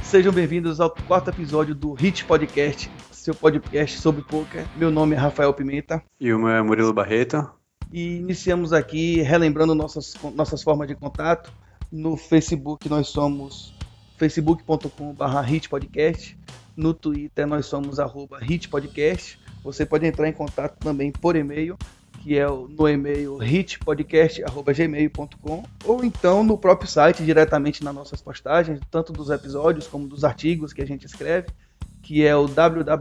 Sejam bem-vindos ao quarto episódio do Hit Podcast, seu podcast sobre poker. Meu nome é Rafael Pimenta. E o meu é Murilo Barreto. E iniciamos aqui relembrando nossas formas de contato. No Facebook nós somos facebook.com/hitpodcast. No Twitter nós somos @hitpodcast. Você pode entrar em contato também por e-mail, que é no e-mail hitpodcast@gmail.com, ou então no próprio site, diretamente nas nossas postagens, tanto dos episódios como dos artigos que a gente escreve, que é o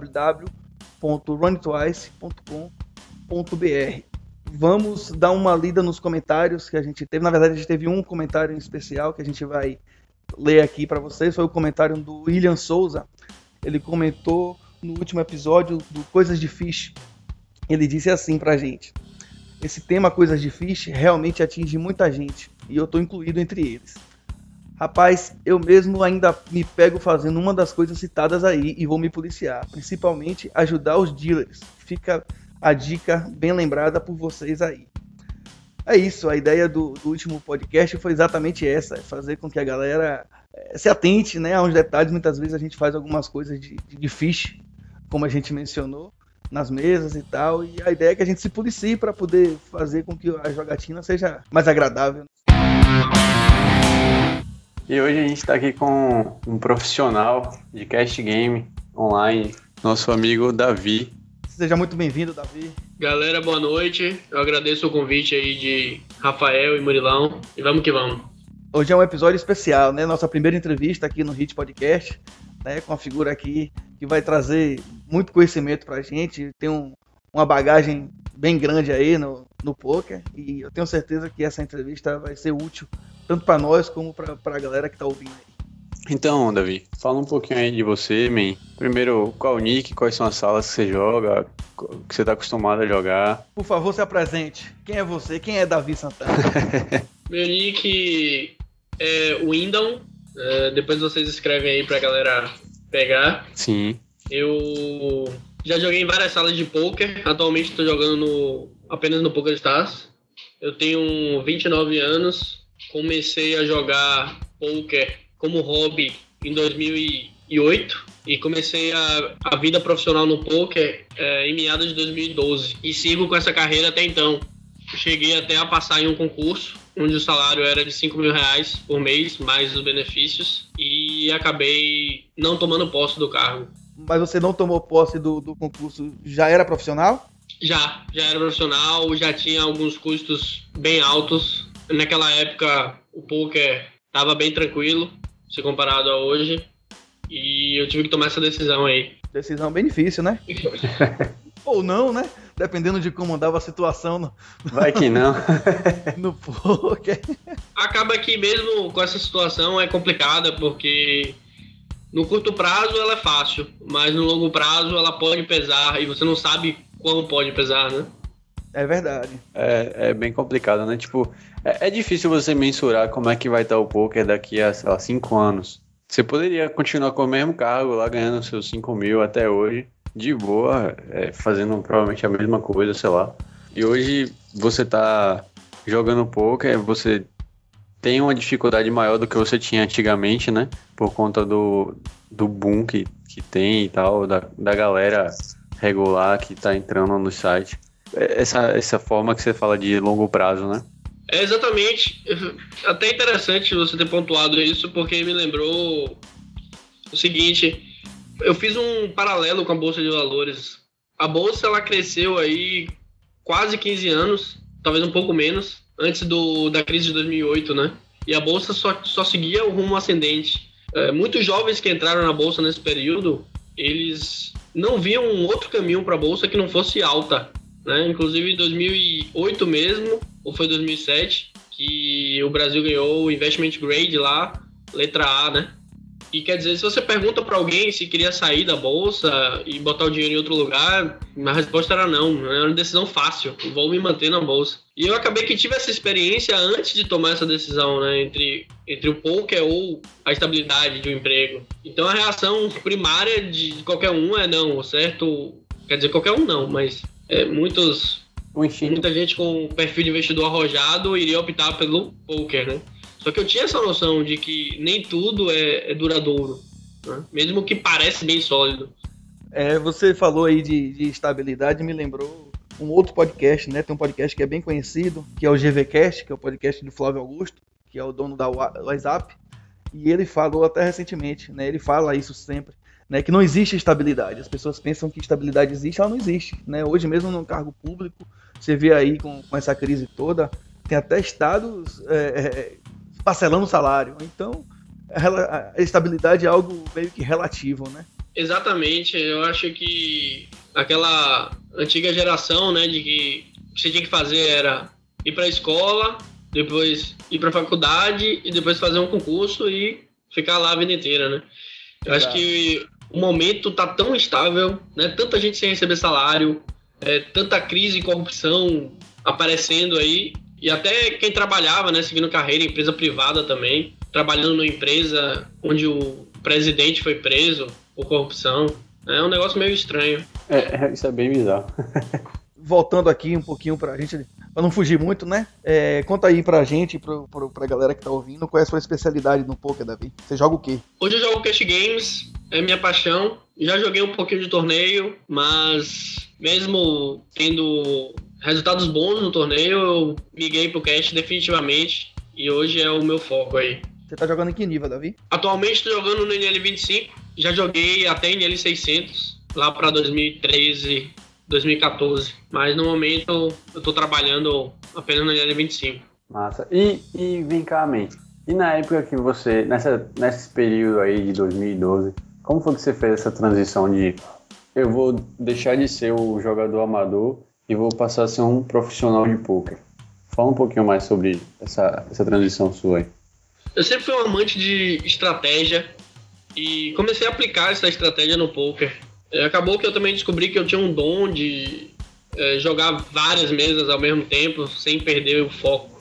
www.runitwice.com.br. Vamos dar uma lida nos comentários que a gente teve. Na verdade, a gente teve um comentário em especial que a gente vai ler aqui para vocês. Foi o comentário do William Souza. Ele comentou no último episódio do Coisas de Fish. Ele disse assim pra gente: esse tema Coisas de Fish realmente atinge muita gente, e eu estou incluído entre eles. Rapaz, eu mesmo ainda me pego fazendo uma das coisas citadas aí e vou me policiar, principalmente ajudar os dealers. Fica a dica bem lembrada por vocês aí. É isso, a ideia do último podcast foi exatamente essa, fazer com que a galera se atente, né, a uns detalhes. Muitas vezes a gente faz algumas coisas de fish, como a gente mencionou, nas mesas e tal, e a ideia é que a gente se policie para poder fazer com que a jogatina seja mais agradável. E hoje a gente está aqui com um profissional de cash game online, nosso amigo Davi. Seja muito bem-vindo, Davi. Galera, boa noite. Eu agradeço o convite aí de Rafael e Murilão, e vamos que vamos. Hoje é um episódio especial, né? Nossa primeira entrevista aqui no Hit Podcast, né? Com uma figura aqui que vai trazer muito conhecimento pra gente, tem uma bagagem bem grande aí no poker, e eu tenho certeza que essa entrevista vai ser útil tanto para nós como para a galera que tá ouvindo aí. Então, Davi, fala um pouquinho aí de você, man. Primeiro, qual o nick, quais são as salas que você joga, que você tá acostumado a jogar. Por favor, se apresente. Quem é você? Quem é Davi Santana? Meu nick é Windom. Depois vocês escrevem aí pra galera pegar. Sim. Eu já joguei em várias salas de poker. Atualmente estou jogando apenas no PokerStars. Eu tenho 29 anos. Comecei a jogar poker como hobby em 2008 e comecei a vida profissional no poker em meados de 2012 e sigo com essa carreira até então. Cheguei até a passar em um concurso onde o salário era de R$5.000 por mês, mais os benefícios, e acabei não tomando posse do cargo. Mas você não tomou posse do concurso, já era profissional? Já era profissional, já tinha alguns custos bem altos. Naquela época o poker estava bem tranquilo, se comparado a hoje, e eu tive que tomar essa decisão aí. Decisão bem difícil, né? Ou não, né? Dependendo de como andava a situação Vai que não. no poker. Acaba que mesmo com essa situação é complicada, porque no curto prazo ela é fácil, mas no longo prazo ela pode pesar, e você não sabe como pode pesar, né? É verdade. É bem complicado, né? Tipo, é difícil você mensurar como é que vai estar o poker daqui a, sei lá, 5 anos. Você poderia continuar com o mesmo cargo lá, ganhando seus 5.000 até hoje, de boa, fazendo provavelmente a mesma coisa, sei lá. E hoje você tá jogando poker, você tem uma dificuldade maior do que você tinha antigamente, né? Por conta do boom que tem e tal, da galera regular que tá entrando no site. Essa forma que você fala de longo prazo, né? Exatamente. Até interessante você ter pontuado isso, porque me lembrou o seguinte: eu fiz um paralelo com a Bolsa de Valores. A Bolsa, ela cresceu aí quase 15 anos, talvez um pouco menos, antes da crise de 2008, né? E a Bolsa só seguia o rumo ascendente. Muitos jovens que entraram na Bolsa nesse período, eles não viam um outro caminho para a Bolsa que não fosse alta, né? Inclusive em 2008 mesmo, ou foi 2007, que o Brasil ganhou o Investment Grade lá, letra A, né? E quer dizer, se você pergunta para alguém se queria sair da Bolsa e botar o dinheiro em outro lugar, a resposta era não. Era uma decisão fácil, vou me manter na Bolsa. E eu acabei que tive essa experiência antes de tomar essa decisão, né? Entre o poker ou a estabilidade de um emprego. Então a reação primária de qualquer um é não, certo? Quer dizer, qualquer um não, mas muita gente com perfil de investidor arrojado iria optar pelo poker, né? Só que eu tinha essa noção de que nem tudo é duradouro. né? Mesmo que parece bem sólido. Você falou aí de estabilidade, me lembrou um outro podcast, né? Tem um podcast que é bem conhecido, que é o GVCast, que é o podcast do Flávio Augusto, que é o dono da WhatsApp, e ele falou até recentemente, né? Ele fala isso sempre, né? Que não existe estabilidade. As pessoas pensam que estabilidade existe, ela não existe, né? Hoje mesmo no cargo público, você vê aí com essa crise toda, tem até estados parcelando o salário. Então, a estabilidade é algo meio que relativo, né? Exatamente, eu acho que aquela antiga geração, né, de que o que você tinha que fazer era ir para a escola, depois ir para a faculdade e depois fazer um concurso e ficar lá a vida inteira, né? Eu acho que o momento tá tão instável, né? Tanta gente sem receber salário, tanta crise e corrupção aparecendo aí, e até quem trabalhava, né, seguindo carreira, empresa privada também, trabalhando numa empresa onde o presidente foi preso por corrupção. É um negócio meio estranho. Isso é bem bizarro. Voltando aqui um pouquinho pra gente, pra não fugir muito, né? Conta aí pra gente, pra galera que tá ouvindo, qual é a sua especialidade no poker, Davi? Você joga o quê? Hoje eu jogo Cash Games, é minha paixão. Já joguei um pouquinho de torneio, mas mesmo tendo resultados bons no torneio, eu migrei pro Cash definitivamente. E hoje é o meu foco aí. Você tá jogando em que nível, Davi? Atualmente estou jogando no NL25. Já joguei até NL600, lá para 2013, 2014. Mas no momento eu tô trabalhando apenas no NL25. Massa. E vem cá, man. E na época que você, nesse período aí de 2012, como foi que você fez essa transição de eu vou deixar de ser o jogador amador e vou passar a ser um profissional de poker? Fala um pouquinho mais sobre essa transição sua aí. Eu sempre fui um amante de estratégia e comecei a aplicar essa estratégia no poker. Acabou que eu também descobri que eu tinha um dom de jogar várias mesas ao mesmo tempo, sem perder o foco.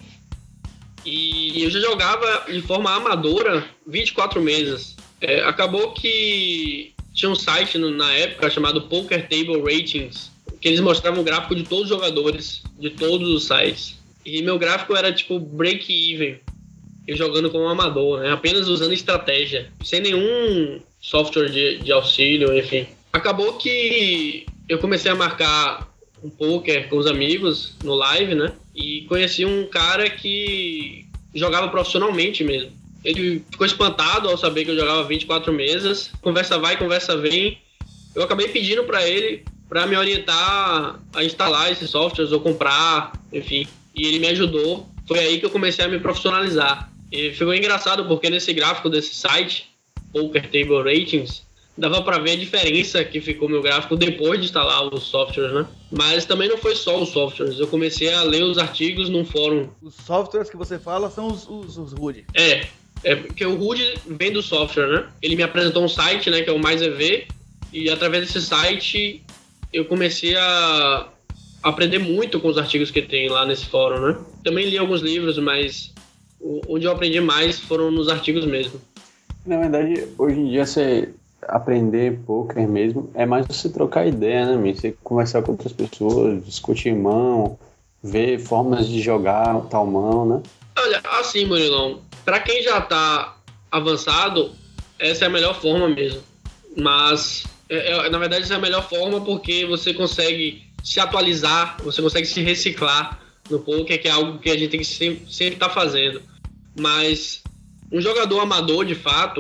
E eu já jogava de forma amadora 24 mesas. Acabou que tinha um site na época chamado Poker Table Ratings, que eles mostravam o gráfico de todos os jogadores, de todos os sites. E meu gráfico era tipo break-even. Eu jogando como amador, né? Apenas usando estratégia, sem nenhum software de auxílio, enfim. Acabou que eu comecei a marcar um poker com os amigos no live, né? E conheci um cara que jogava profissionalmente mesmo. Ele ficou espantado ao saber que eu jogava 24 mesas. Conversa vai, conversa vem. Eu acabei pedindo para ele para me orientar a instalar esses softwares ou comprar, enfim. E ele me ajudou. Foi aí que eu comecei a me profissionalizar. E ficou engraçado porque nesse gráfico desse site, Poker Table Ratings, dava para ver a diferença que ficou meu gráfico depois de instalar os softwares, né? Mas também não foi só os softwares. Eu comecei a ler os artigos num fórum. Os softwares que você fala são os HUD. Porque o HUD vem do software, né? Ele me apresentou um site, né, que é o MaisEV, e através desse site eu comecei a aprender muito com os artigos que tem lá nesse fórum, né? Também li alguns livros, mas onde eu aprendi mais foram nos artigos mesmo. Na verdade, hoje em dia, você aprender poker mesmo é mais você trocar ideia, né, meu? Você conversar com outras pessoas, discutir mão, ver formas de jogar tal mão, né? Olha, assim, Murilão, pra quem já tá avançado, essa é a melhor forma mesmo. Mas, na verdade, essa é a melhor forma porque você consegue se atualizar, você consegue se reciclar no poker, que é algo que a gente tem que sempre estar fazendo. Mas um jogador amador, de fato,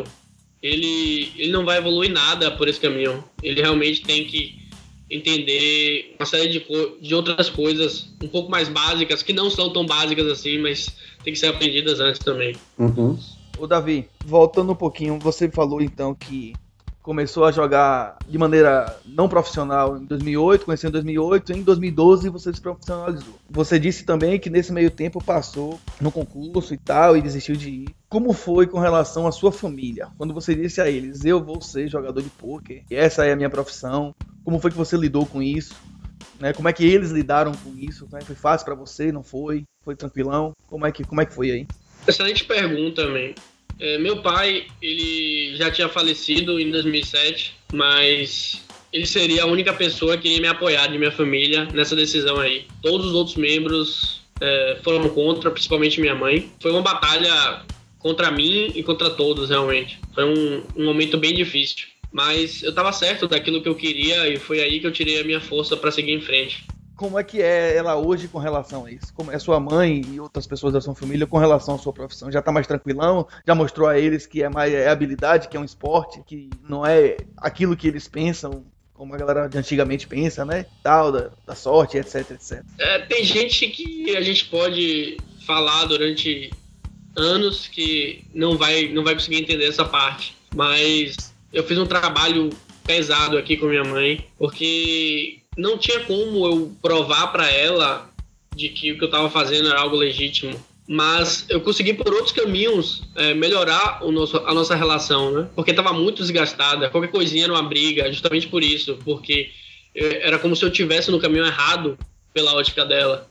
ele não vai evoluir nada por esse caminho. Ele realmente tem que entender uma série de outras coisas um pouco mais básicas, que não são tão básicas assim, mas tem que ser aprendidas antes também. Uhum. Ô Davi, voltando um pouquinho, você falou então que começou a jogar de maneira não profissional em 2008, conheceu em 2008, em 2012 você se profissionalizou. Você disse também que nesse meio tempo passou no concurso e tal, e desistiu de ir. Como foi com relação à sua família? Quando você disse a eles, eu vou ser jogador de pôquer, essa é a minha profissão, como foi que você lidou com isso? Né? Como é que eles lidaram com isso? Né? Foi fácil pra você, não foi? Foi tranquilão? Como é que foi aí? Excelente pergunta, man. Meu pai, ele já tinha falecido em 2007, mas ele seria a única pessoa que ia me apoiar de minha família nessa decisão aí. Todos os outros membros foram contra, principalmente minha mãe. Foi uma batalha contra mim e contra todos, realmente. Foi um momento bem difícil. Mas eu tava certo daquilo que eu queria e foi aí que eu tirei a minha força para seguir em frente. Como é que é ela hoje com relação a isso? Como é sua mãe e outras pessoas da sua família com relação à sua profissão? Já tá mais tranquilão? Já mostrou a eles que é habilidade, que é um esporte, que não é aquilo que eles pensam, como a galera de antigamente pensa, né? Tal, da sorte, etc, etc. Tem gente que a gente pode falar durante anos que não vai conseguir entender essa parte. Mas eu fiz um trabalho pesado aqui com minha mãe, porque não tinha como eu provar para ela de que o que eu estava fazendo era algo legítimo. Mas eu consegui, por outros caminhos, melhorar a nossa relação, né? Porque estava muito desgastada. Qualquer coisinha era uma briga, justamente por isso. Porque era como se eu estivesse no caminho errado pela ótica dela.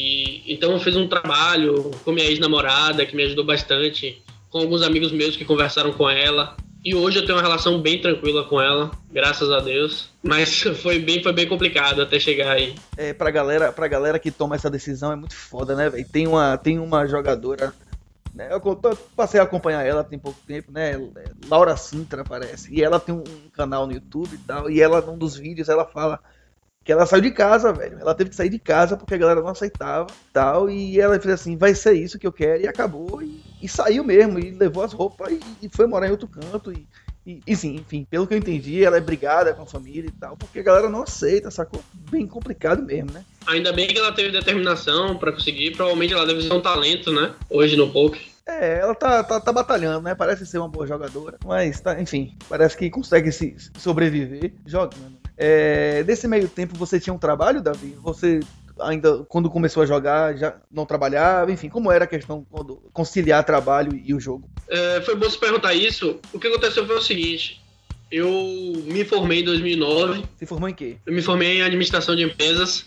E então eu fiz um trabalho com minha ex-namorada, que me ajudou bastante, com alguns amigos meus que conversaram com ela. E hoje eu tenho uma relação bem tranquila com ela, graças a Deus. Mas foi bem complicado até chegar aí. Pra galera que toma essa decisão é muito foda, né, velho? Tem uma jogadora, né? Eu passei a acompanhar ela tem pouco tempo, né? Laura Sintra, parece. E ela tem um canal no YouTube e tal. E ela, num dos vídeos, ela fala que ela saiu de casa, velho. Ela teve que sair de casa porque a galera não aceitava tal. E ela fez assim, vai ser isso que eu quero. E acabou. E saiu mesmo. E levou as roupas e foi morar em outro canto. E sim, enfim, pelo que eu entendi, ela é brigada com a família e tal. Porque a galera não aceita, sacou? Bem complicado mesmo, né? Ainda bem que ela teve determinação pra conseguir. Provavelmente ela deve ser um talento, né? Hoje no poker. Ela tá batalhando, né? Parece ser uma boa jogadora. Mas, enfim, parece que consegue se sobreviver jogando. Nesse meio tempo você tinha um trabalho, Davi? Você ainda, quando começou a jogar, já não trabalhava? Enfim, como era a questão quando conciliar trabalho e o jogo? Foi bom você perguntar isso. O que aconteceu foi o seguinte. Eu me formei em 2009. Se formou em quê? Eu me formei em administração de empresas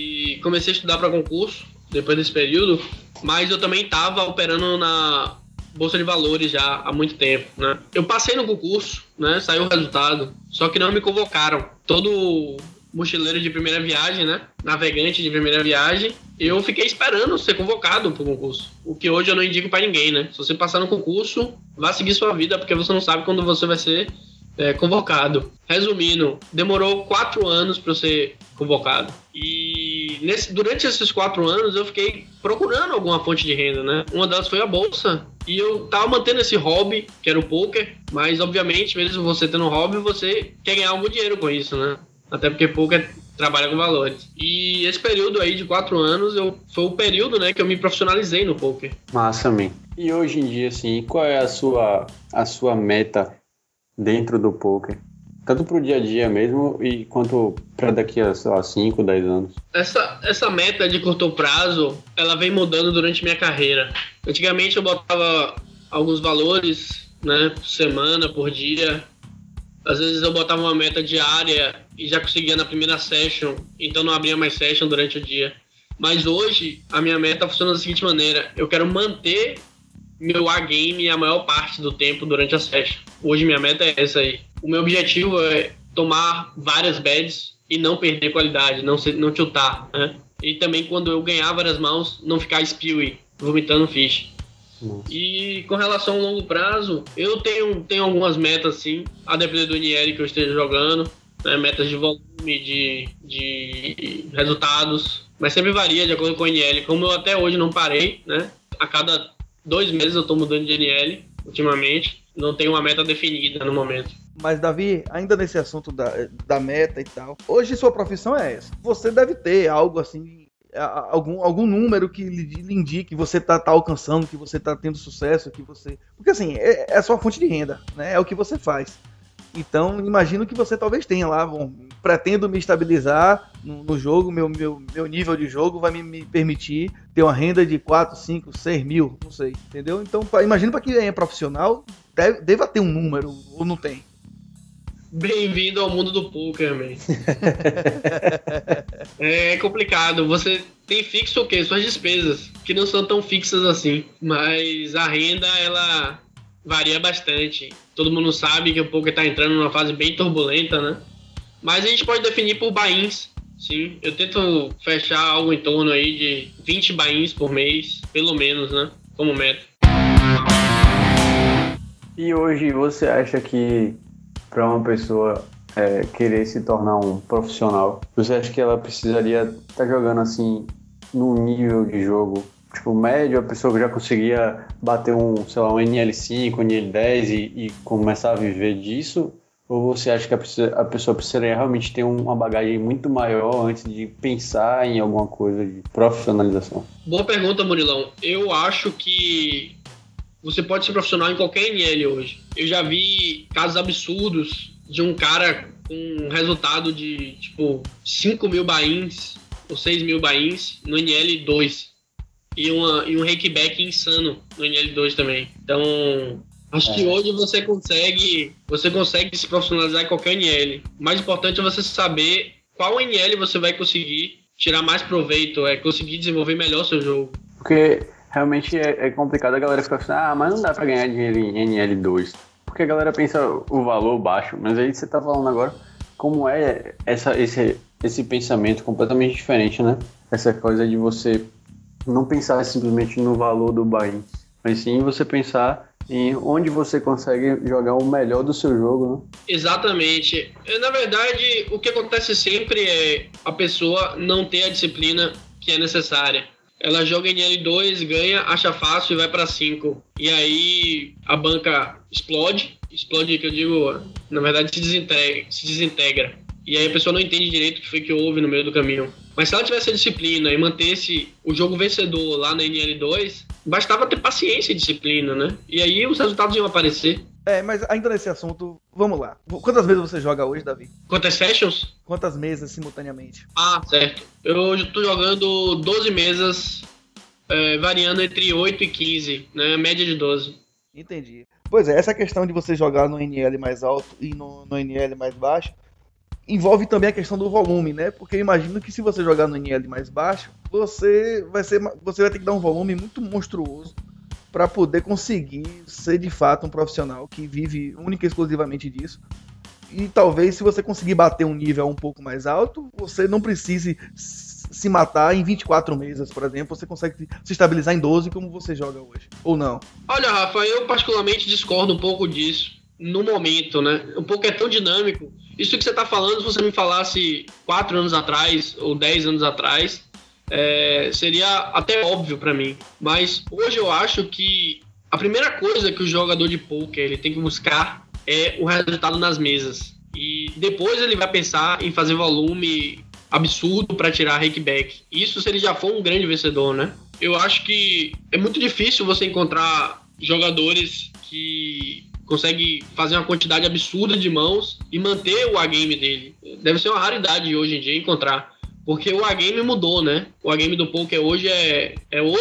e comecei a estudar para concurso depois desse período. Mas eu também estava operando na Bolsa de Valores já há muito tempo, né? Eu passei no concurso, né? Saiu o resultado, só que não me convocaram. Todo mochileiro de primeira viagem, né? Navegante de primeira viagem, eu fiquei esperando ser convocado pro concurso. O que hoje eu não indico para ninguém, né? Se você passar no concurso, vá seguir sua vida, porque você não sabe quando você vai ser convocado. Resumindo, demorou 4 anos para eu ser convocado. E durante esses 4 anos eu fiquei procurando alguma fonte de renda, né? Uma delas foi a bolsa. E eu tava mantendo esse hobby, que era o poker, mas obviamente, mesmo você tendo um hobby, você quer ganhar algum dinheiro com isso, né? Até porque poker trabalha com valores. E esse período aí de 4 anos foi o período, né, que eu me profissionalizei no poker. Massa, man. E hoje em dia, assim, qual é a sua meta dentro do poker? Tanto pro dia a dia mesmo e quanto para daqui a, sei lá, 5, 10 anos. Essa meta de curto prazo, ela vem mudando durante minha carreira. Antigamente eu botava alguns valores, né, por semana, por dia. Às vezes eu botava uma meta diária e já conseguia na primeira session, então não abria mais session durante o dia. Mas hoje a minha meta funciona da seguinte maneira: eu quero manter meu A-game a maior parte do tempo durante a session. Hoje minha meta é essa aí. O meu objetivo é tomar várias bets e não perder qualidade, não tiltar, né? E também quando eu ganhar várias mãos, não ficar spewy, vomitando fish. E com relação ao longo prazo, eu tenho algumas metas sim, a depender do NL que eu esteja jogando, né? Metas de volume, de resultados, mas sempre varia de acordo com o NL. Como eu até hoje não parei, né? A cada 2 meses eu estou mudando de NL ultimamente, não tenho uma meta definida no momento. Mas, Davi, ainda nesse assunto da meta e tal, hoje sua profissão é essa. Você deve ter algo assim, algum número que lhe indique que você tá alcançando, que você tá tendo sucesso, que você... Porque assim, é a sua fonte de renda, né? É o que você faz. Então, imagino que você talvez tenha lá, pretendo me estabilizar no jogo, meu nível de jogo vai me permitir ter uma renda de 4, 5, 6 mil, não sei, entendeu? Então, imagino para quem é profissional, deva ter um número, ou não tem? Bem-vindo ao mundo do poker, man. É complicado. Você tem fixo o quê? Suas despesas, que não são tão fixas assim. Mas a renda, ela varia bastante. Todo mundo sabe que o poker está entrando numa fase bem turbulenta, né? Mas a gente pode definir por buy-ins. Sim, eu tento fechar algo em torno aí de 20 buy-ins por mês, pelo menos, né? Como meta. E hoje você acha que para uma pessoa querer se tornar um profissional, você acha que ela precisaria estar jogando assim num nível de jogo tipo médio, a pessoa que já conseguia bater um NL5, um NL10 e começar a viver disso? Ou você acha que a pessoa precisaria realmente ter uma bagagem muito maior antes de pensar em alguma coisa de profissionalização? Boa pergunta, Murilão. Eu acho que você pode ser profissional em qualquer NL hoje. Eu já vi casos absurdos de um cara com um resultado de, 5.000 buy-ins ou 6.000 buy-ins no NL2. E um rakeback insano no NL2 também. Então, acho que hoje você consegue se profissionalizar em qualquer NL. O mais importante é você saber qual NL você vai conseguir tirar mais proveito, conseguir desenvolver melhor seu jogo. Porque realmente é complicado a galera ficar assim, mas não dá pra ganhar dinheiro em NL2. Porque a galera pensa o valor baixo, mas aí você tá falando agora como é esse pensamento completamente diferente, né? Essa coisa de você não pensar simplesmente no valor do buy-in, mas sim você pensar em onde você consegue jogar o melhor do seu jogo, né? Exatamente. Na verdade, o que acontece sempre é a pessoa não ter a disciplina que é necessária. Ela joga em L2, ganha, acha fácil e vai para 5. E aí a banca explode, que eu digo, na verdade se desintegra. E aí a pessoa não entende direito o que foi que houve no meio do caminho. Mas se ela tivesse a disciplina e mantesse o jogo vencedor lá na NL2, bastava ter paciência e disciplina, né? E aí os resultados iam aparecer. Mas ainda nesse assunto, vamos lá. Quantas vezes você joga hoje, Davi? Quantas sessions? Quantas mesas simultaneamente? Certo. Eu estou jogando 12 mesas, variando entre 8 e 15, né? Média de 12. Entendi. Pois é, essa questão de você jogar no NL mais alto e no NL mais baixo envolve também a questão do volume, né? Porque eu imagino que se você jogar no NL mais baixo, você vai ter que dar um volume muito monstruoso para poder conseguir ser de fato um profissional que vive única e exclusivamente disso. E talvez se você conseguir bater um nível um pouco mais alto, você não precise se matar em 24 mesas, por exemplo. Você consegue se estabilizar em 12 como você joga hoje, ou não? Olha, Rafa, eu particularmente discordo um pouco disso no momento, né? O poker é tão dinâmico. Isso que você está falando, se você me falasse 4 anos atrás ou 10 anos atrás, seria até óbvio para mim. Mas hoje eu acho que a primeira coisa que o jogador de poker ele tem que buscar é o resultado nas mesas. E depois ele vai pensar em fazer volume absurdo para tirar rakeback. Isso se ele já for um grande vencedor, né? Eu acho que é muito difícil você encontrar jogadores que consegue fazer uma quantidade absurda de mãos e manter o A-game dele. Deve ser uma raridade hoje em dia encontrar. Porque o A-game mudou, né? O A-game do poker hoje é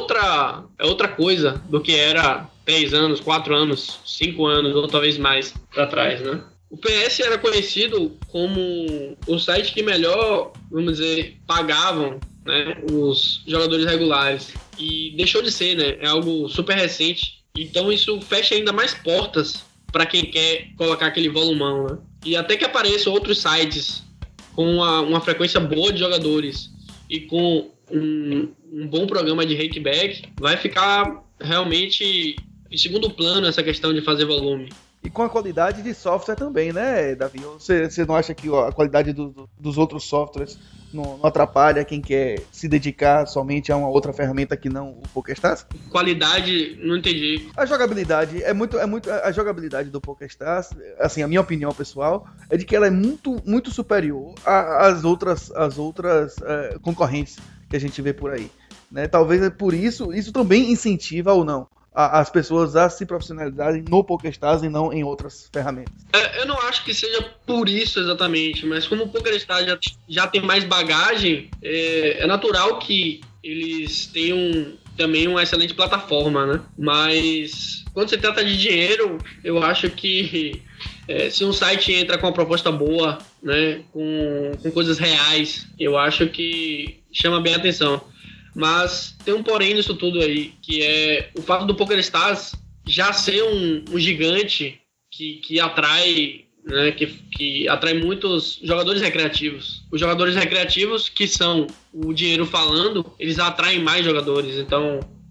outra coisa do que era 3 anos, 4 anos, 5 anos ou talvez mais para trás, né? O PS era conhecido como o site que melhor, vamos dizer, pagavam, né, os jogadores regulares. E deixou de ser, né? É algo super recente. Então isso fecha ainda mais portas para quem quer colocar aquele volumão, né? E até que apareçam outros sites com uma frequência boa de jogadores e com um bom programa de rakeback, vai ficar realmente em segundo plano essa questão de fazer volume. E com a qualidade de software também, né, Davi? Você não acha que a qualidade dos outros softwares não atrapalha quem quer se dedicar somente a uma outra ferramenta que não o PokerStars? Qualidade, não entendi. A jogabilidade a jogabilidade do PokerStars, assim, a minha opinião pessoal é de que ela é muito superior às outras concorrentes que a gente vê por aí, né? Talvez por isso também incentiva ou não as pessoas a se profissionalizarem no PokerStars e não em outras ferramentas. Eu não acho que seja por isso exatamente, mas como o PokerStars já tem mais bagagem, é natural que eles tenham também uma excelente plataforma, né? Mas quando se trata de dinheiro, eu acho que se um site entra com uma proposta boa, né, com coisas reais, eu acho que chama bem a atenção. Mas tem um porém nisso tudo aí, que é o fato do PokerStars já ser um gigante que atrai, né, que atrai muitos jogadores recreativos. Os jogadores recreativos, que são o dinheiro falando, eles atraem mais jogadores. Então,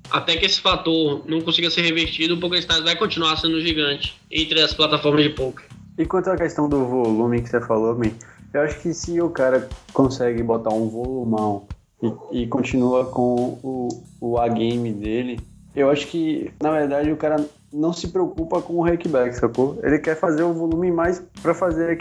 até que esse fator não consiga ser revertido, o PokerStars vai continuar sendo gigante entre as plataformas de poker. E quanto à questão do volume que você falou, man, eu acho que se o cara consegue botar um volumão e continua com o A-game dele, eu acho que, na verdade, o cara não se preocupa com o rakeback, sacou? Ele quer fazer o volume mais para fazer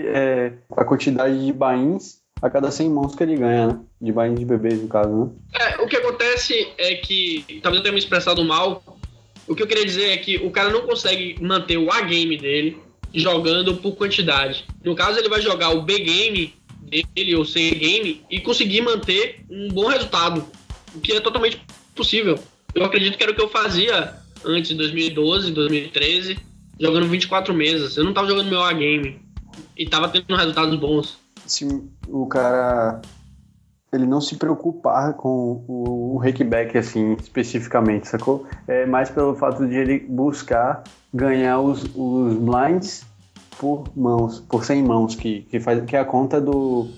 a quantidade de buy-ins a cada 100 mãos que ele ganha, né? De buy-ins de bebês, no caso, né? O que acontece é que, talvez eu tenha me expressado mal, o que eu queria dizer é que o cara não consegue manter o A-game dele jogando por quantidade. No caso, ele vai jogar o B-game dele, ou C-game, e conseguir manter um bom resultado, o que é totalmente possível. Eu acredito que era o que eu fazia antes de 2012, 2013, jogando 24 mesas. Eu não tava jogando meu A-game e tava tendo resultados bons. Se o cara ele não se preocupar com o rakeback assim especificamente, sacou? É mais pelo fato de ele buscar ganhar os blinds por mãos, por 100 mãos, que é a conta do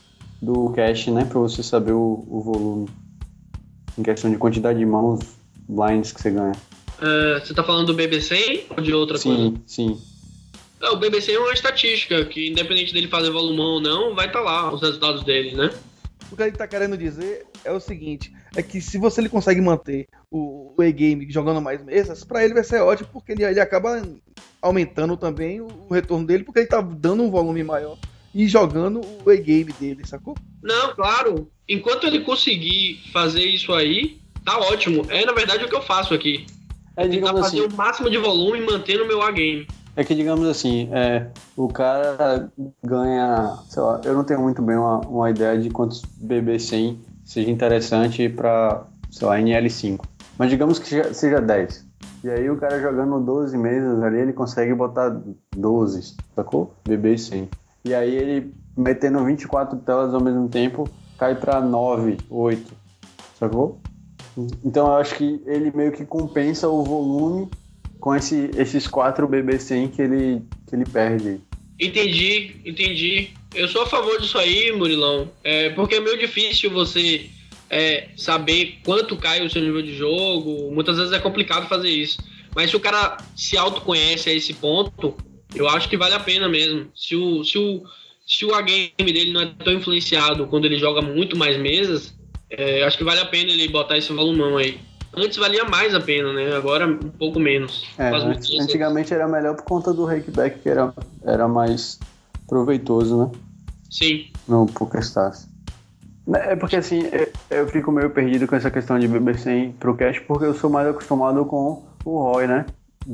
cash, né? Pra você saber o volume em questão de quantidade de mãos blinds que você ganha. Você tá falando do BB100 ou de outra coisa? Sim. O BB100 é uma estatística que, independente dele fazer volumão ou não, vai estar lá os resultados dele, né? O que ele tá querendo dizer é o seguinte, é que se ele consegue manter o E-game jogando mais mesas, pra ele vai ser ótimo, porque ele acaba aumentando também o retorno dele, porque ele tá dando um volume maior e jogando o E-game dele, sacou? Não, claro. Enquanto ele conseguir fazer isso aí, tá ótimo. É, na verdade, o que eu faço aqui. Tentar fazer o máximo de volume e manter no meu A-game. É que, digamos assim, o cara ganha, sei lá, eu não tenho muito bem uma ideia de quantos BB100 seja interessante pra, sei lá, NL5. Mas digamos que seja 10. E aí o cara jogando 12 mesas ali, ele consegue botar 12, sacou? BB100. E aí ele metendo 24 telas ao mesmo tempo, cai pra 9, 8, sacou? Então eu acho que ele meio que compensa o volume com esses 4 BB100 que ele perde. Entendi. Eu sou a favor disso aí, Murilão. Porque é meio difícil você saber quanto cai o seu nível de jogo. Muitas vezes é complicado fazer isso. Mas se o cara se autoconhece a esse ponto, eu acho que vale a pena mesmo. Se o A-game dele não é tão influenciado quando ele joga muito mais mesas, acho que vale a pena ele botar esse volumão aí. Antes valia mais a pena, né? Agora um pouco menos. Antigamente era melhor por conta do rakeback, que era mais proveitoso, né? Sim. No PokerStars. É porque assim, eu fico meio perdido com essa questão de BB100 pro cash, porque eu sou mais acostumado com o ROI, né?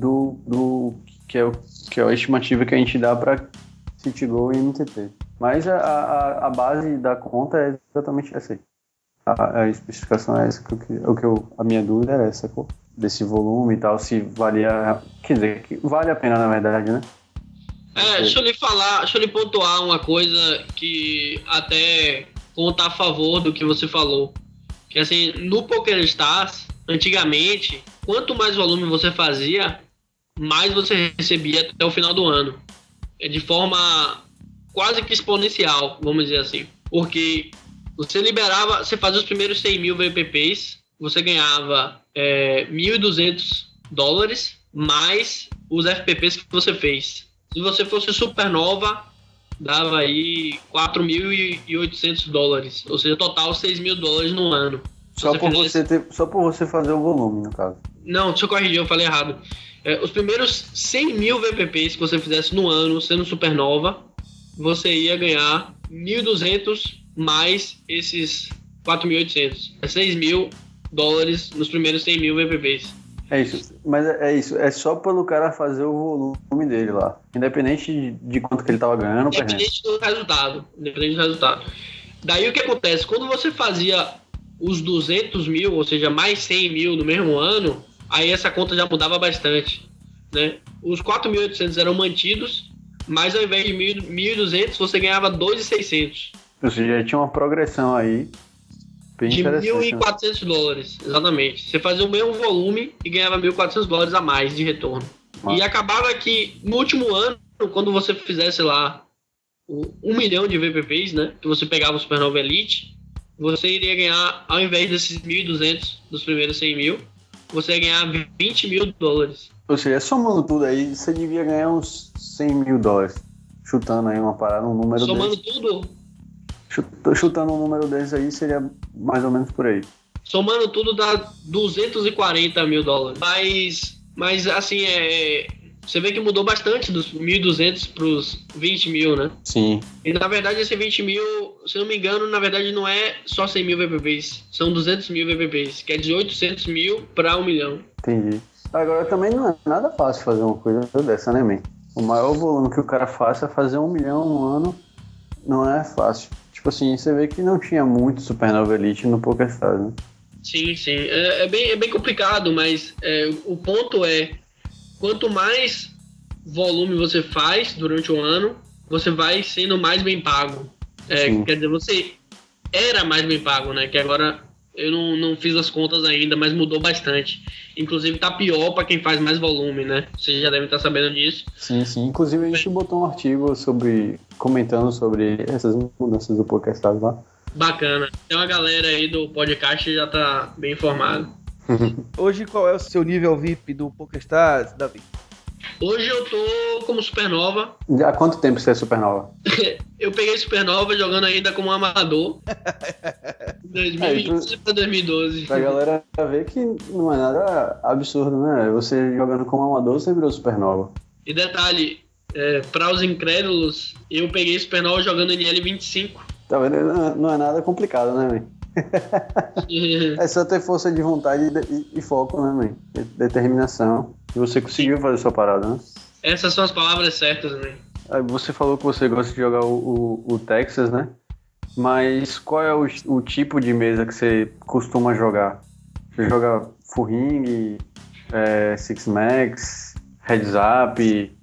Que é a estimativa que a gente dá pra CityGo e MTT. Mas a base da conta é exatamente essa aí. A especificação é essa, a minha dúvida era essa, pô, desse volume e tal, se valia, quer dizer, que vale a pena na verdade, né? Deixa eu lhe pontuar uma coisa que até conta a favor do que você falou, que assim, no PokerStars, antigamente, quanto mais volume você fazia, mais você recebia até o final do ano, de forma quase que exponencial, vamos dizer assim, porque você fazia os primeiros 100 mil VPPs, você ganhava $1.200 mais os FPPs que você fez. Se você fosse supernova, dava aí $4.800, ou seja, total $6.000 no ano. Só por você fazer o volume, no caso. Não, deixa eu corrigir, eu falei errado. Os primeiros 100 mil VPPs que você fizesse no ano, sendo supernova, você ia ganhar 1.200 mais esses 4.800. É $6.000 nos primeiros 100 mil VPPs. É isso, mas é isso. É só pelo cara fazer o volume dele lá. Independente de quanto que ele tava ganhando. Independente do resultado. Daí o que acontece? Quando você fazia os 200 mil, ou seja, mais 100 mil no mesmo ano, aí essa conta já mudava bastante, né? Os 4.800 eram mantidos, mas ao invés de 1.200, você ganhava 2.600. Ou seja, já tinha uma progressão aí bem de interessante. $1.400, exatamente. Você fazia o mesmo volume e ganhava $1.400 a mais de retorno. E acabava que no último ano, quando você fizesse lá 1 milhão de VPPs, né, que você pegava o Supernova Elite, você iria ganhar, ao invés desses 1.200 dos primeiros 100 mil, você ia ganhar 20 mil dólares. Ou seja, somando tudo aí, você devia ganhar uns 100 mil dólares. Chutando aí uma parada, um número Somando desse. tudo? Chutando um número desse aí, seria mais ou menos por aí. Somando tudo dá 240 mil dólares. Mas assim, você vê que mudou bastante dos 1.200 para os 20 mil, né? Sim. E na verdade esse 20 mil, se não me engano, na verdade não é só 100 mil VPPs, são 200 mil VPPs, que é de 800 mil para 1 milhão. Entendi. Agora também não é nada fácil fazer uma coisa dessa, né, man? O maior volume que o cara faça é fazer 1 milhão um ano, não é fácil. Tipo assim, você vê que não tinha muito Supernova Elite no PokerStars, né? Sim. É bem complicado, mas o ponto é, quanto mais volume você faz durante o ano, você vai sendo mais bem pago. Quer dizer, você era mais bem pago, né? Que agora eu não fiz as contas ainda, mas mudou bastante. Inclusive tá pior para quem faz mais volume, né? Vocês já devem estar sabendo disso. Sim. Inclusive a gente botou um artigo comentando sobre essas mudanças do PokerStars lá. Bacana. Tem uma galera aí do podcast que já tá bem informada. Hoje, qual é o seu nível VIP do PokerStars, Davi? Hoje eu tô como Supernova. Há quanto tempo você é Supernova? Eu peguei Supernova jogando ainda como amador. 2011 pra 2012. Pra galera ver que não é nada absurdo, né? Você jogando como amador, você virou Supernova. E detalhe, para os incrédulos, eu peguei Supernova jogando NL25. Tá vendo? Não é nada complicado, né, man? É só ter força de vontade e foco, né, man? Determinação. E você conseguiu fazer sua parada, né? Essas são as palavras certas, né? Você falou que você gosta de jogar o Texas, né? Mas qual é o tipo de mesa que você costuma jogar? Você joga full ring, six max, heads up,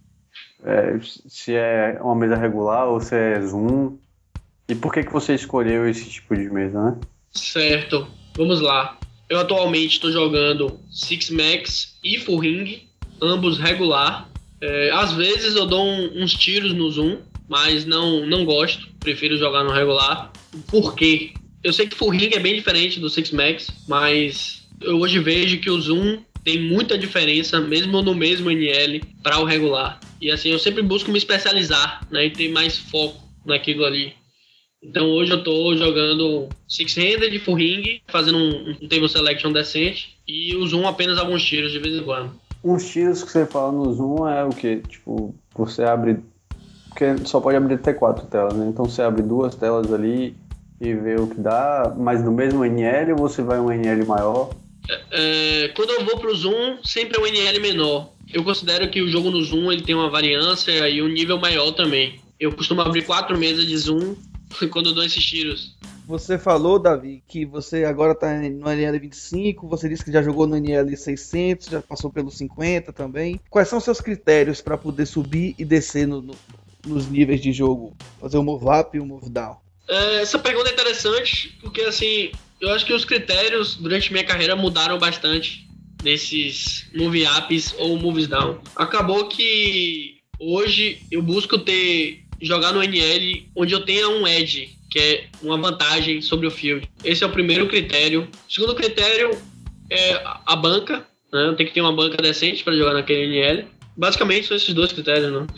se é uma mesa regular ou se é zoom? E por que você escolheu esse tipo de mesa, né? Certo, vamos lá. Eu atualmente estou jogando six max e full ring, ambos regular. Às vezes eu dou uns tiros no zoom, mas não gosto, prefiro jogar no regular. Por quê? Eu sei que full ring é bem diferente do six max, mas eu hoje vejo que o zoom tem muita diferença, mesmo no mesmo NL, para o regular. E assim, eu sempre busco me especializar, né, e ter mais foco naquilo ali. Então hoje eu tô jogando six-handed de full ring, fazendo um table selection decente, e o zoom apenas alguns tiros de vez em quando. Uns tiros que você fala no zoom é o quê? Tipo, você abre... Porque só pode abrir até 4 telas, né? Então você abre 2 telas ali e vê o que dá, mas no mesmo NL ou você vai um NL maior? Quando eu vou pro zoom, sempre é um NL menor. Eu considero que o jogo no zoom ele tem uma variância e um nível maior também. Eu costumo abrir 4 mesas de zoom quando eu dou esses tiros. Você falou, Davi, que você agora tá no NL25, você disse que já jogou no NL600, já passou pelo 50 também. Quais são os seus critérios para poder subir e descer nos níveis de jogo? Fazer o move up e o move down? Essa pergunta é interessante, porque assim, eu acho que os critérios durante minha carreira mudaram bastante desses move ups ou moves down. Acabou que hoje eu busco jogar no NL onde eu tenha um edge, que é uma vantagem sobre o field. Esse é o primeiro critério. O segundo critério é a banca, né? Eu tenho que ter uma banca decente para jogar naquele NL. Basicamente são esses 2 critérios, não?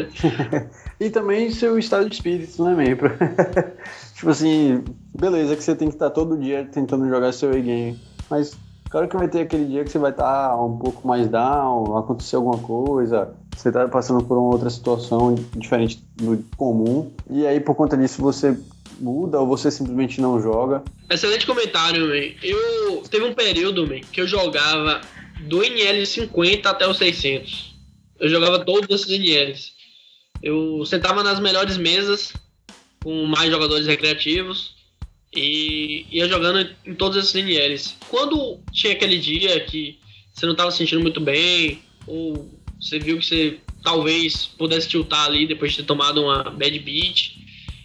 E também seu estado de espírito, né, membro? Tipo assim, beleza que você tem que estar todo dia tentando jogar seu E-game, mas claro que vai ter aquele dia que você vai estar um pouco mais down, acontecer alguma coisa, você tá passando por uma outra situação diferente do comum, e aí por conta disso você muda ou você simplesmente não joga. Excelente comentário, man. Teve um período, man, que eu jogava do NL50 até o 600. Eu jogava todos esses NLs. Eu sentava nas melhores mesas com mais jogadores recreativos e ia jogando em todos esses NLs. Quando tinha aquele dia que você não estava se sentindo muito bem, ou você viu que você talvez pudesse tiltar ali depois de ter tomado uma bad beat,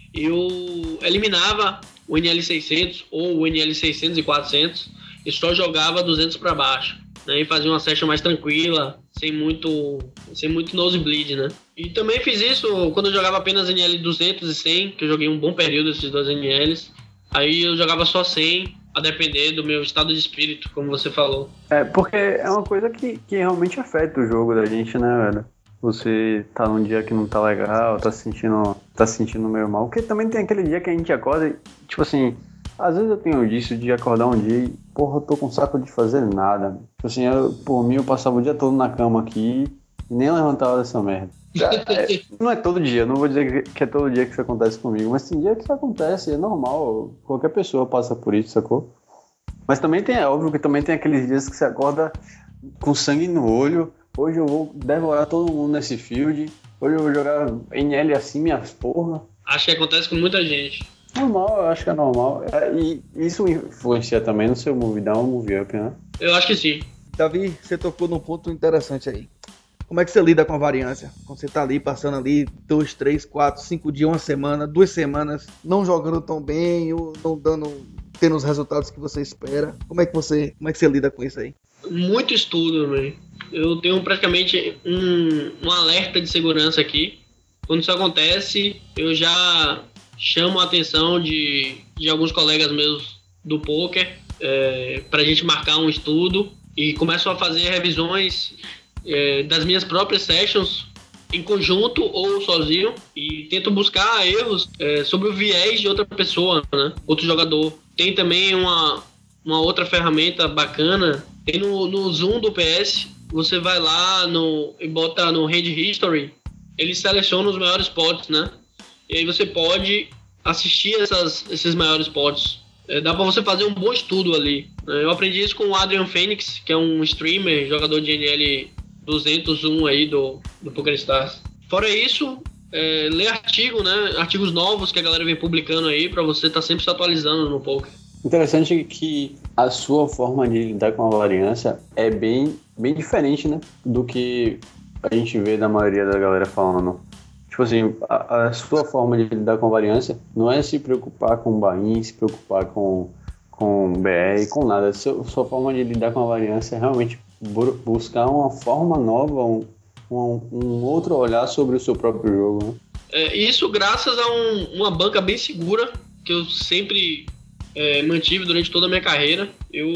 eu eliminava o NL600 ou o NL600 e 400 e só jogava 200 para baixo, né, e fazia uma session mais tranquila, sem muito nosebleed, né? E também fiz isso quando eu jogava apenas NL 200 e 100, que eu joguei um bom período esses 2 NLs. Aí eu jogava só 100, a depender do meu estado de espírito, como você falou. Porque é uma coisa que realmente afeta o jogo da gente, né, velho? Você tá num dia que não tá legal, tá se sentindo meio mal. Porque também tem aquele dia que a gente acorda e, tipo assim, às vezes eu tenho disso de acordar um dia e, porra, eu tô com saco de fazer nada. Tipo assim, por mim eu passava o dia todo na cama aqui e nem levantava dessa merda. Não é todo dia, não vou dizer que é todo dia que isso acontece comigo, mas tem dia que isso acontece, é normal, qualquer pessoa passa por isso, sacou? Mas também é óbvio que também tem aqueles dias que você acorda com sangue no olho, hoje eu vou devorar todo mundo nesse field, hoje eu vou jogar NL assim, minhas porra. Acho que acontece com muita gente. Normal, eu acho que é normal, e isso influencia também no seu move down ou move up, né? Eu acho que sim. Davi, você tocou num ponto interessante aí. Como é que você lida com a variância? Quando você tá ali, passando ali 2, 3, 4, 5 dias, uma semana, 2 semanas, não jogando tão bem, ou não tendo os resultados que você espera. Como é que você lida com isso aí? Muito estudo, velho. Eu tenho praticamente um alerta de segurança aqui. Quando isso acontece, eu já chamo a atenção de alguns colegas meus do poker pra gente marcar um estudo e começo a fazer revisões das minhas próprias sessions em conjunto ou sozinho e tento buscar erros sobre o viés de outra pessoa, né? Outro jogador. Tem também uma outra ferramenta bacana. Tem no Zoom do PS, você vai lá e bota no Hand History, ele seleciona os maiores pots, né? E aí você pode assistir esses maiores pots. Dá pra você fazer um bom estudo ali. Eu aprendi isso com o Adrian Phoenix, que é um streamer, jogador de NL 201 aí do PokerStars. Fora isso, ler artigo, né? Artigos novos que a galera vem publicando aí pra você estar sempre se atualizando no poker. Interessante que a sua forma de lidar com a variância é bem diferente, né? Do que a gente vê da maioria da galera falando. Tipo assim, a sua forma de lidar com a variância não é se preocupar com buy-in, se preocupar com BR, com nada. Sua forma de lidar com a variância é realmente buscar uma forma nova, um outro olhar sobre o seu próprio jogo, né? Isso graças a uma banca bem segura que eu sempre mantive durante toda a minha carreira.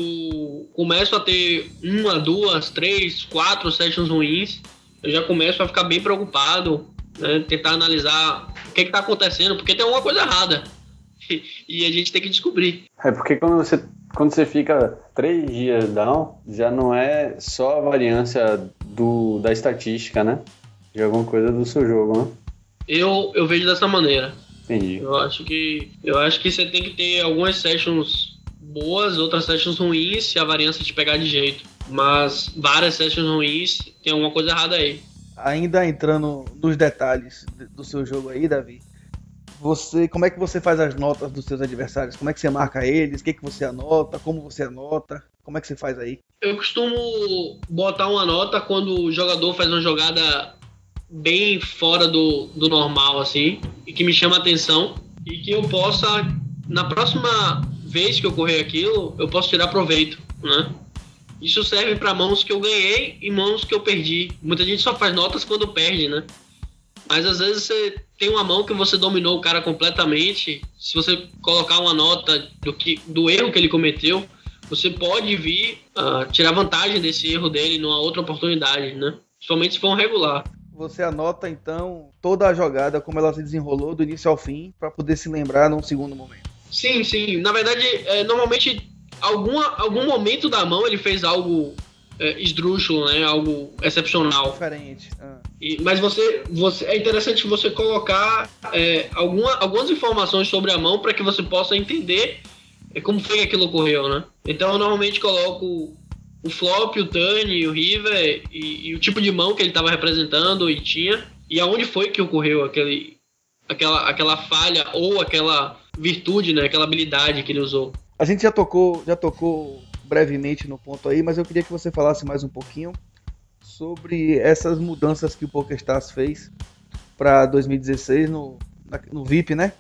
Eu começo a ter 1, 2, 3, 4 sessions ruins, eu já começo a ficar bem preocupado, né? Tentar analisar o que está acontecendo, porque tem alguma coisa errada e a gente tem que descobrir. Porque quando você fica 3 dias down, já não é só a variância da estatística, né? De alguma coisa do seu jogo, né? Eu vejo dessa maneira. Entendi. Eu acho que você tem que ter algumas sessions boas, outras sessions ruins, se a variância te pegar de jeito. Mas várias sessions ruins, tem alguma coisa errada aí. Ainda entrando nos detalhes do seu jogo aí, Davi, como é que você faz as notas dos seus adversários? Como é que você marca eles? O que você anota? Como você anota? Como é que você faz aí? Eu costumo botar uma nota quando o jogador faz uma jogada bem fora do normal, assim, e que me chama a atenção, e que eu possa, na próxima vez que ocorrer aquilo, eu posso tirar proveito, né? Isso serve para mãos que eu ganhei e mãos que eu perdi. Muita gente só faz notas quando perde, né? Mas às vezes você tem uma mão que você dominou o cara completamente. Se você colocar uma nota do erro que ele cometeu, você pode vir tirar vantagem desse erro dele numa outra oportunidade, né? Principalmente se for um regular. Você anota, então, toda a jogada, como ela se desenrolou do início ao fim, para poder se lembrar num segundo momento. Sim, sim. Na verdade, normalmente, algum momento da mão ele fez algo esdrúxulo, né? Algo excepcional. Diferente. Mas é interessante você colocar algumas informações sobre a mão para que você possa entender como foi que aquilo ocorreu, né? Então, eu normalmente coloco o flop, o turn, o river e o tipo de mão que ele estava representando e tinha, e aonde foi que ocorreu aquela falha ou aquela virtude, né, aquela habilidade que ele usou. A gente já tocou brevemente no ponto aí, mas eu queria que você falasse mais um pouquinho sobre essas mudanças que o PokerStars fez para 2016 no VIP, né?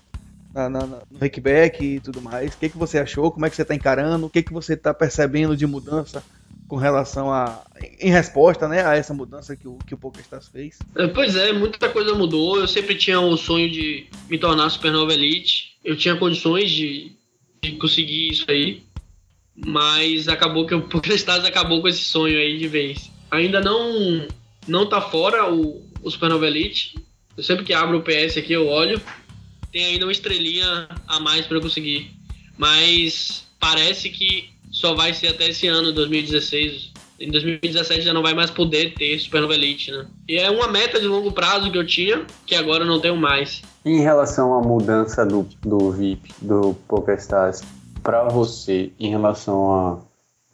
No Rakeback e tudo mais. O que você achou? Como é que você está encarando? O que você está percebendo de mudança com relação em resposta, né, a essa mudança que o PokerStars fez? Pois é, muita coisa mudou. Eu sempre tinha o sonho de me tornar Supernova Elite. Eu tinha condições de conseguir isso aí, mas acabou que o PokerStars acabou com esse sonho aí de vez. Ainda não tá fora o Supernova Elite. Eu sempre que abro o PS aqui eu olho, tem ainda uma estrelinha a mais para eu conseguir, mas parece que só vai ser até esse ano, 2016. Em 2017 já não vai mais poder ter Supernova Elite, né? E é uma meta de longo prazo que eu tinha, que agora eu não tenho mais. Em relação à mudança do VIP, do PokerStars, para você, em relação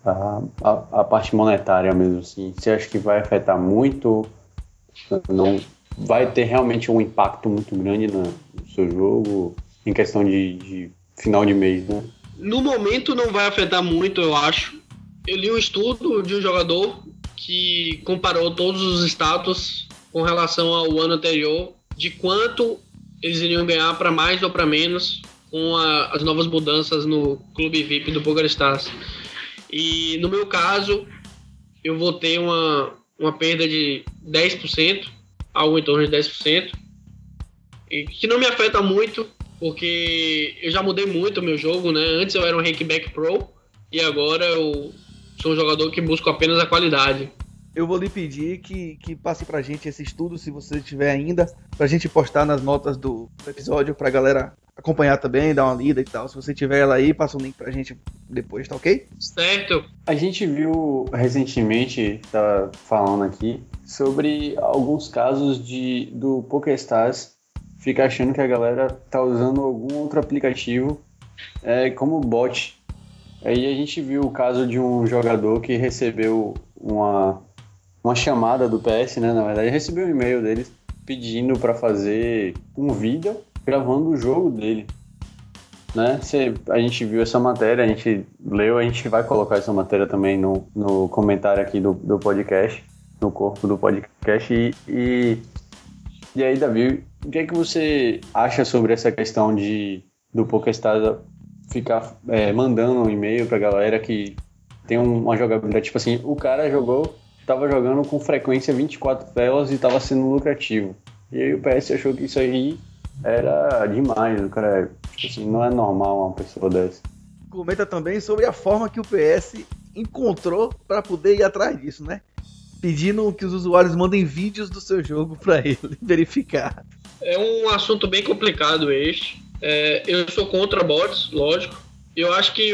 a parte monetária mesmo, assim, você acha que vai afetar muito? Não vai ter realmente um impacto muito grande no seu jogo, em questão de final de mês, né? No momento não vai afetar muito, eu acho. Eu li um estudo de um jogador que comparou todos os status com relação ao ano anterior, de quanto eles iriam ganhar para mais ou para menos com as novas mudanças no clube VIP do PokerStars. E no meu caso, eu vou ter uma perda de 10%, algo em torno de 10%, e que não me afeta muito, porque eu já mudei muito o meu jogo, né? Antes eu era um Rakeback Pro, e agora eu sou um jogador que busca apenas a qualidade. Eu vou lhe pedir que passe pra gente esse estudo, se você tiver ainda, pra gente postar nas notas do episódio, pra galera acompanhar também, dar uma lida e tal. Se você tiver ela aí, passa o link pra gente depois, tá ok? Certo. A gente viu recentemente, tá falando aqui, sobre alguns casos do PokerStars fica achando que a galera tá usando algum outro aplicativo como bot. Aí a gente viu o caso de um jogador que recebeu uma chamada do PS, né? Na verdade, recebeu um e-mail deles pedindo para fazer um vídeo gravando o jogo dele, né? A gente viu essa matéria, a gente leu, a gente vai colocar essa matéria também no comentário aqui do podcast, no corpo do podcast. E aí, Davi, o que é que você acha sobre essa questão do PokerStars ficar mandando um e-mail pra galera que tem uma jogabilidade, tipo assim, o cara tava jogando com frequência 24 telas e tava sendo lucrativo. E aí o PS achou que isso aí era demais, o cara, tipo assim, não é normal uma pessoa dessa. Comenta também sobre a forma que o PS encontrou para poder ir atrás disso, né? Pedindo que os usuários mandem vídeos do seu jogo para ele verificar. É um assunto bem complicado este. Eu sou contra bots, lógico. Eu acho que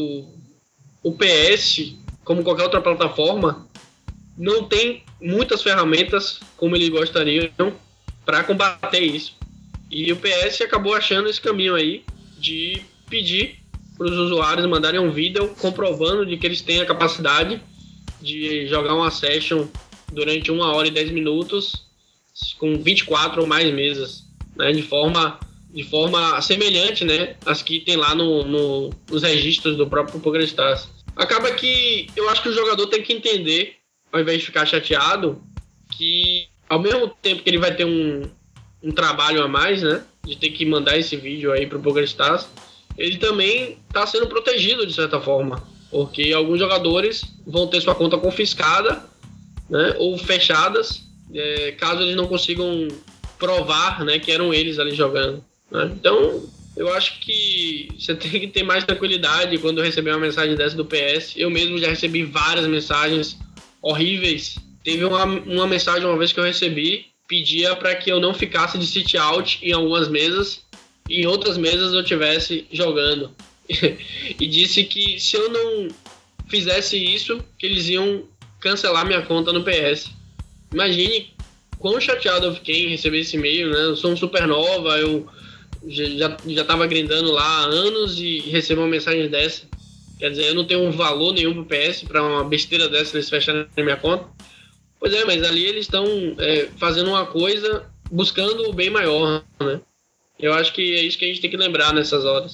o PS, como qualquer outra plataforma, não tem muitas ferramentas como eles gostariam para combater isso. E o PS acabou achando esse caminho aí de pedir para os usuários mandarem um vídeo comprovando de que eles têm a capacidade de jogar uma session durante 1 hora e 10 minutos com 24 ou mais mesas, né, de forma semelhante, né, às que tem lá nos registros do próprio PokerStars. Acaba que eu acho que o jogador tem que entender, ao invés de ficar chateado, que ao mesmo tempo que ele vai ter um trabalho a mais, né, de ter que mandar esse vídeo aí pro PokerStars, ele também está sendo protegido de certa forma, porque alguns jogadores vão ter sua conta confiscada, né, ou fechadas, caso eles não consigam provar, né, que eram eles ali jogando, né? Então eu acho que você tem que ter mais tranquilidade quando receber uma mensagem dessa do PS. Eu mesmo já recebi várias mensagens horríveis. Teve uma mensagem uma vez que eu recebi, pedia para que eu não ficasse de sit out em algumas mesas e em outras mesas eu estivesse jogando. E disse que se eu não fizesse isso, que eles iam cancelar minha conta no PS. Imagine quão chateado eu fiquei em receber esse e-mail, né? Eu sou um Supernova, eu já tava grindando lá há anos e recebo uma mensagem dessa. Quer dizer, eu não tenho um valor nenhum pro PS para uma besteira dessa eles fecharem a minha conta. Pois é, mas ali eles estão fazendo uma coisa buscando o bem maior, né? Eu acho que é isso que a gente tem que lembrar nessas horas.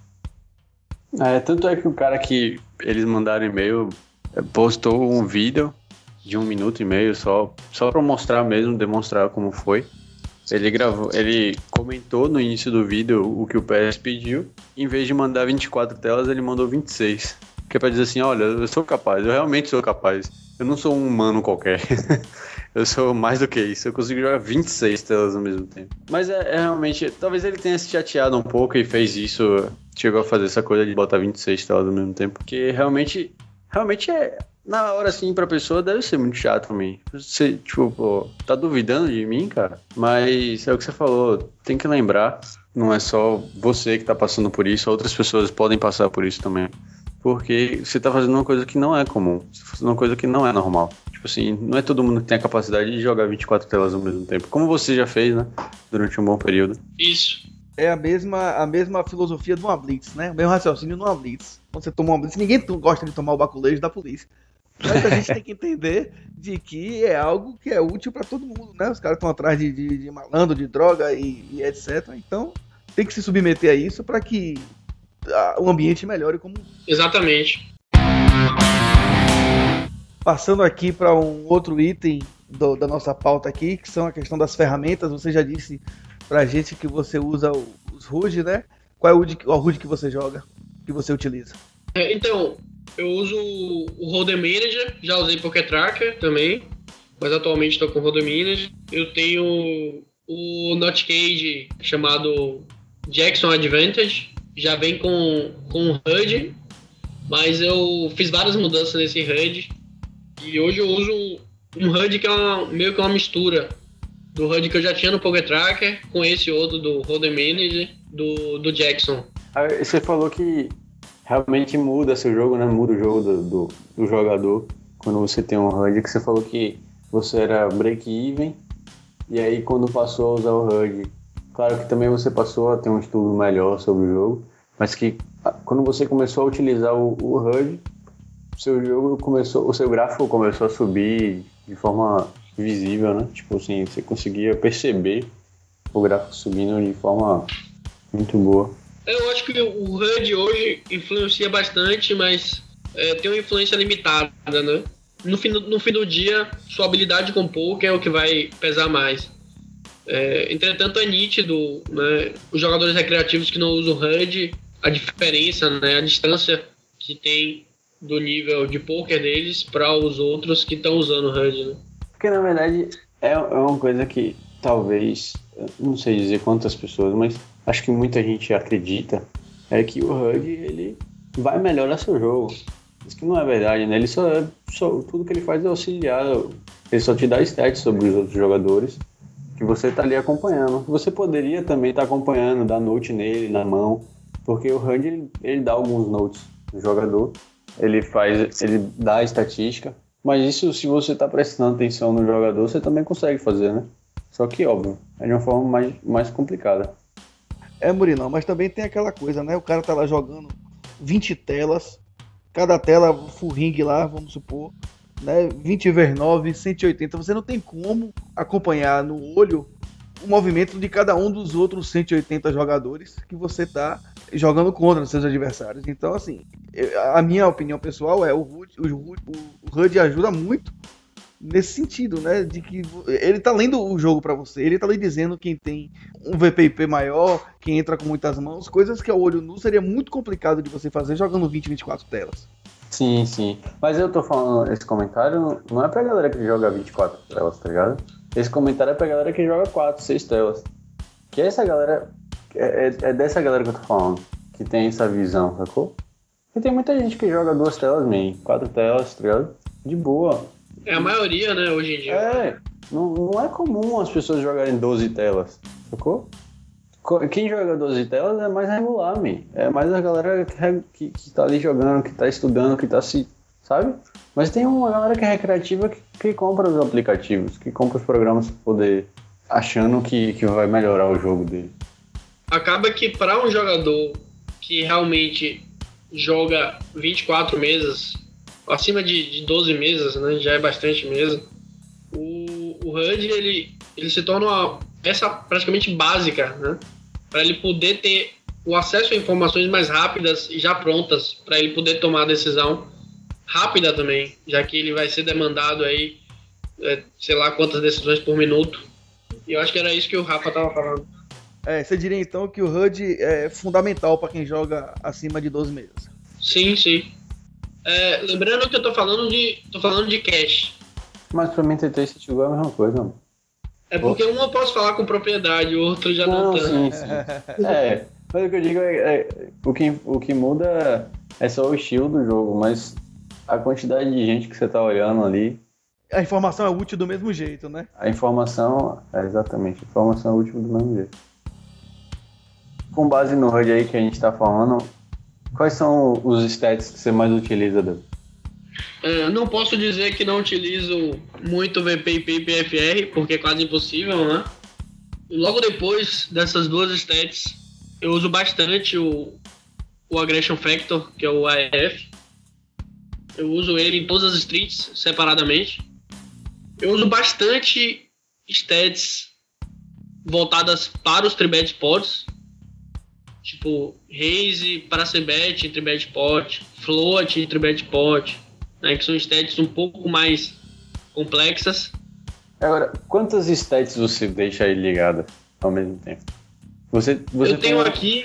Tanto é que o cara que eles mandaram e-mail postou um vídeo de 1 minuto e meio só para mostrar mesmo, demonstrar como foi. Ele comentou no início do vídeo o que o PS pediu. Em vez de mandar 24 telas, ele mandou 26. que é pra dizer assim, olha, eu sou capaz, eu realmente sou capaz. Eu não sou um humano qualquer. Eu sou mais do que isso. Eu consigo jogar 26 telas ao mesmo tempo. Mas é realmente... Talvez ele tenha se chateado um pouco e fez isso... Chegou a fazer essa coisa de botar 26 telas ao mesmo tempo. Porque realmente é... Na hora, assim, pra pessoa deve ser muito chato também. Você, tipo, pô, tá duvidando de mim, cara? Mas é o que você falou. Tem que lembrar. Não é só você que tá passando por isso. Outras pessoas podem passar por isso também. Porque você tá fazendo uma coisa que não é comum. Você tá fazendo uma coisa que não é normal. Tipo assim, não é todo mundo que tem a capacidade de jogar 24 telas ao mesmo tempo. Como você já fez, né? Durante um bom período. Isso. É a mesma filosofia de uma blitz, né? O mesmo raciocínio de uma blitz. Quando você toma uma blitz, ninguém gosta de tomar o baculejo da polícia. Mas a gente tem que entender de que é algo que é útil pra todo mundo, né? Os caras estão atrás de malandro, de droga e etc. Então, tem que se submeter a isso pra que o ambiente melhore como... Exatamente. Passando aqui para um outro item da nossa pauta aqui, que são a questão das ferramentas. Você já disse pra gente que você usa os HUD, né? Qual é o HUD que você joga, que você utiliza? Então, eu uso o Holder Manager, já usei Pocket Tracker também, mas atualmente estou com o Holder Manager. Eu tenho o Notcade chamado Jackson Advantage, já vem com HUD, mas eu fiz várias mudanças nesse HUD. E hoje eu uso um HUD que é meio que uma mistura do HUD que eu já tinha no Pocket Tracker com esse outro do Holder Manager do Jackson. Você falou que realmente muda seu jogo, né? Muda o jogo do jogador quando você tem um HUD, que você falou que você era break-even e aí quando passou a usar o HUD, claro que também você passou a ter um estudo melhor sobre o jogo, mas que quando você começou a utilizar o HUD, o seu gráfico começou a subir de forma visível, né? Tipo assim, você conseguia perceber o gráfico subindo de forma muito boa. Eu acho que o HUD hoje influencia bastante, mas tem uma influência limitada, né? No fim do dia, sua habilidade com poker é o que vai pesar mais. Entretanto, é nítido, né? Os jogadores recreativos que não usam HUD, a diferença, né? A distância que tem do nível de poker deles para os outros que estão usando o HUD, né? Porque na verdade é uma coisa que talvez, não sei dizer quantas pessoas, mas acho que muita gente acredita, é que o HUD ele vai melhorar seu jogo. Isso que não é verdade, né? Ele só tudo que ele faz é auxiliar, ele só te dá stats sobre os outros jogadores que você tá ali acompanhando. Você poderia também estar acompanhando, dar note nele, na mão, porque o HUD ele dá alguns notes do jogador. Ele dá a estatística, mas isso, se você está prestando atenção no jogador, você também consegue fazer, né? Só que, óbvio, é de uma forma mais complicada. Murilão, mas também tem aquela coisa, né? O cara tá lá jogando 20 telas, cada tela full ring lá, vamos supor, né? 20 × 9, 180. Você não tem como acompanhar no olho o movimento de cada um dos outros 180 jogadores que você tá jogando contra os seus adversários. Então, assim, a minha opinião pessoal é o HUD ajuda muito nesse sentido, né? De que ele tá lendo o jogo pra você, ele tá lhe dizendo quem tem um VPIP maior, quem entra com muitas mãos, coisas que ao olho nu seria muito complicado de você fazer jogando 20, 24 telas. Sim, sim. Mas eu tô falando, esse comentário não é pra galera que joga 24 telas, tá ligado? Esse comentário é pra galera que joga 4, 6 telas. Que essa galera... É dessa galera que eu tô falando, que tem essa visão, sacou? E tem muita gente que joga 2 telas, 4 telas, tá ligado? De boa. É a maioria, né, hoje em dia. Não é comum as pessoas jogarem 12 telas, sacou? Quem joga 12 telas é mais regular, é mais a galera que tá ali jogando, que tá estudando, que tá se... Sabe? Mas tem uma galera que é recreativa que compra os aplicativos, que compra os programas pra poder... achando que vai melhorar o jogo dele. Acaba que para um jogador que realmente joga 24 mesas, acima de 12 mesas, né, já é bastante mesa, o HUD ele se torna uma peça praticamente básica, né, para ele poder ter o acesso a informações mais rápidas e já prontas, para ele poder tomar a decisão rápida também, já que ele vai ser demandado aí, sei lá quantas decisões por minuto. E eu acho que era isso que o Rafa estava falando. Você diria então que o HUD é fundamental para quem joga acima de 12 mesas? Sim, sim. Lembrando que eu tô falando de cache. Mas pra mim TT e City Go é a mesma coisa, mano. É porque um eu posso falar com propriedade, o outro já não tanto. Sim. Mas o que eu digo o que muda é só o estilo do jogo, mas a quantidade de gente que você tá olhando ali. A informação é útil do mesmo jeito, né? Exatamente, a informação é útil do mesmo jeito. Com base no HUD aí que a gente tá falando, quais são os stats que você mais utiliza, Deus? Não posso dizer que não utilizo muito VP e PFR, porque é quase impossível, né? Logo depois dessas duas stats, eu uso bastante o Aggression Factor, que é o AF. Eu uso ele em todas as streets, separadamente. Eu uso bastante stats voltadas para os Tribet Pods, tipo Raze para Cbet em Tribet Pod, Float em Tribet Pod, né, que são stats um pouco mais complexas. Agora, quantas stats você deixa aí ligada ao mesmo tempo? Eu tenho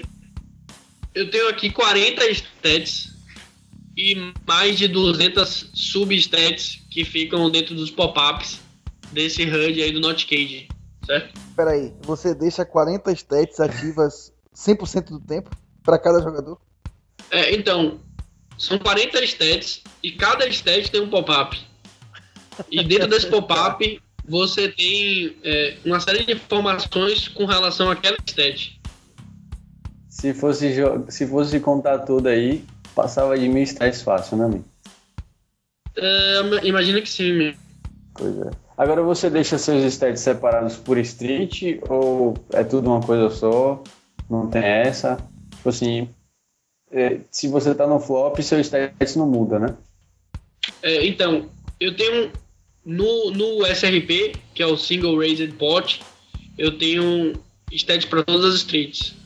aqui 40 stats e mais de 200 substats que ficam dentro dos pop-ups desse HUD aí do Notcade, certo? Peraí, você deixa 40 stats ativas 100% do tempo para cada jogador? Então, são 40 stats e cada stat tem um pop-up. E dentro desse pop-up você tem uma série de informações com relação àquela stat. Se fosse contar tudo aí, passava de 1000 stats fácil, né, amigo? Imagina que sim, mesmo. Pois é. Agora você deixa seus stats separados por street ou é tudo uma coisa só? Não tem essa? Tipo assim, se você tá no flop, seu stats não muda, né? Então, eu tenho no SRP, que é o Single Raised Pot, eu tenho stats para todas as streets.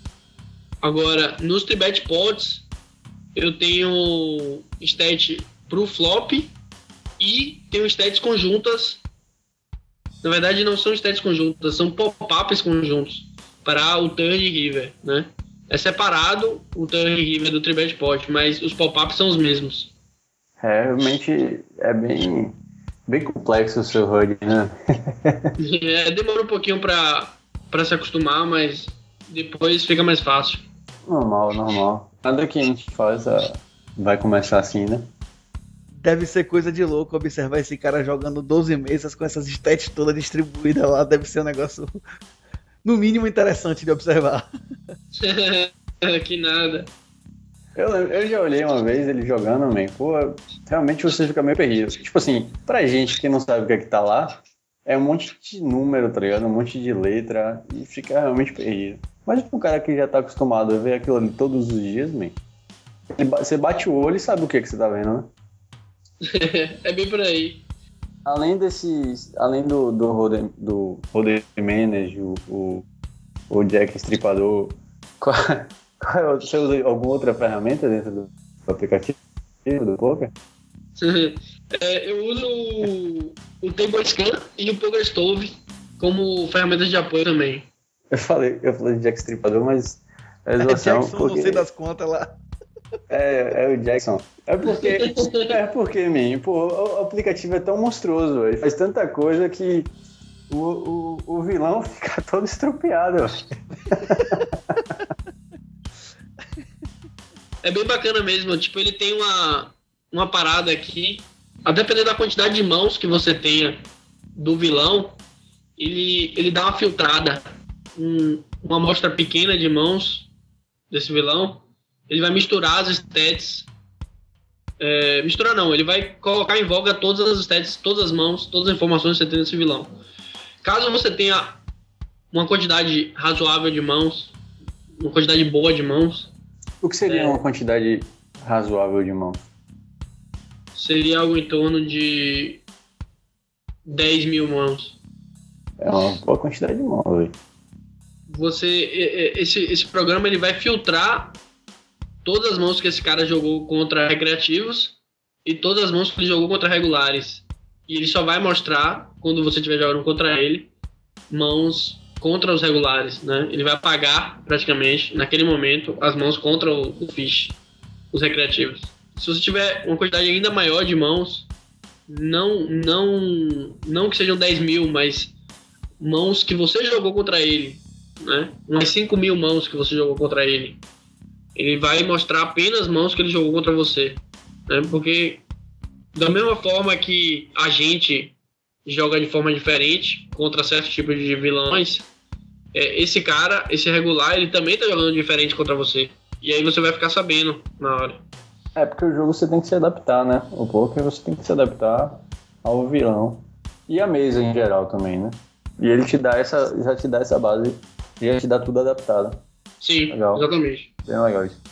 Agora, nos Tribet Pods, eu tenho stat pro flop e tenho stats conjuntas. Na verdade, não são stats conjuntas, são pop-ups conjuntos para o Turn River, né? É separado o Turn River do Tribet Pod, mas os pop-ups são os mesmos. Realmente é bem complexo o seu HUD, né? Demora um pouquinho para se acostumar, mas depois fica mais fácil. Normal. Nada que a gente faz vai começar assim, né? Deve ser coisa de louco observar esse cara jogando 12 mesas com essas stats todas distribuídas lá. Deve ser um negócio, no mínimo, interessante de observar. Que nada. Eu já olhei uma vez ele jogando, man. Pô, realmente você fica meio perdido. Tipo assim, pra gente que não sabe o que é que tá lá, é um monte de número, tá ligado? Um monte de letra e fica realmente perdido. Mas pro cara que já tá acostumado a ver aquilo ali todos os dias, man, você bate o olho e sabe o que você tá vendo, né? É bem por aí. Além do Roder Manage, o Jack Estripador, você usa alguma outra ferramenta dentro do aplicativo do poker? Eu uso o Table Scan e o Poker Stove como ferramentas de apoio também. Eu falei de Jack Estripador, mas é exaustão. Jackson, porque... não sei das contas lá. É o Jackson. É porque, man, pô, o aplicativo é tão monstruoso, ele faz tanta coisa que o vilão fica todo estropiado. É bem bacana mesmo, tipo, ele tem uma parada aqui, a depender da quantidade de mãos que você tenha do vilão, ele dá uma filtrada, uma amostra pequena de mãos desse vilão, ele vai misturar as stats, misturar não, ele vai colocar em voga todas as stats, todas as mãos, todas as informações que você tem desse vilão. Caso você tenha uma quantidade razoável de mãos, uma quantidade boa de mãos... O que seria uma quantidade razoável de mãos? Seria algo em torno de 10 mil mãos. É uma boa quantidade de mãos, velho. Esse programa ele vai filtrar todas as mãos que esse cara jogou contra recreativos e todas as mãos que ele jogou contra regulares. E ele só vai mostrar, quando você estiver jogando contra ele, mãos contra os regulares, né? Ele vai apagar, praticamente, naquele momento, as mãos contra o fish, os recreativos. se você tiver uma quantidade ainda maior de mãos, não que sejam 10 mil, mas mãos que você jogou contra ele, né? Umas 5 mil mãos que você jogou contra ele. Ele vai mostrar apenas mãos que ele jogou contra você, né? Porque da mesma forma que a gente joga de forma diferente contra certos tipos de vilões, esse cara, esse regular, ele também tá jogando diferente contra você. E aí você vai ficar sabendo na hora. Porque o jogo você tem que se adaptar, né? O poker você tem que se adaptar ao vilão. E a mesa em geral também, né? E ele já te dá essa base, já te dá tudo adaptado. Sim, legal. Exatamente. Bem legal isso.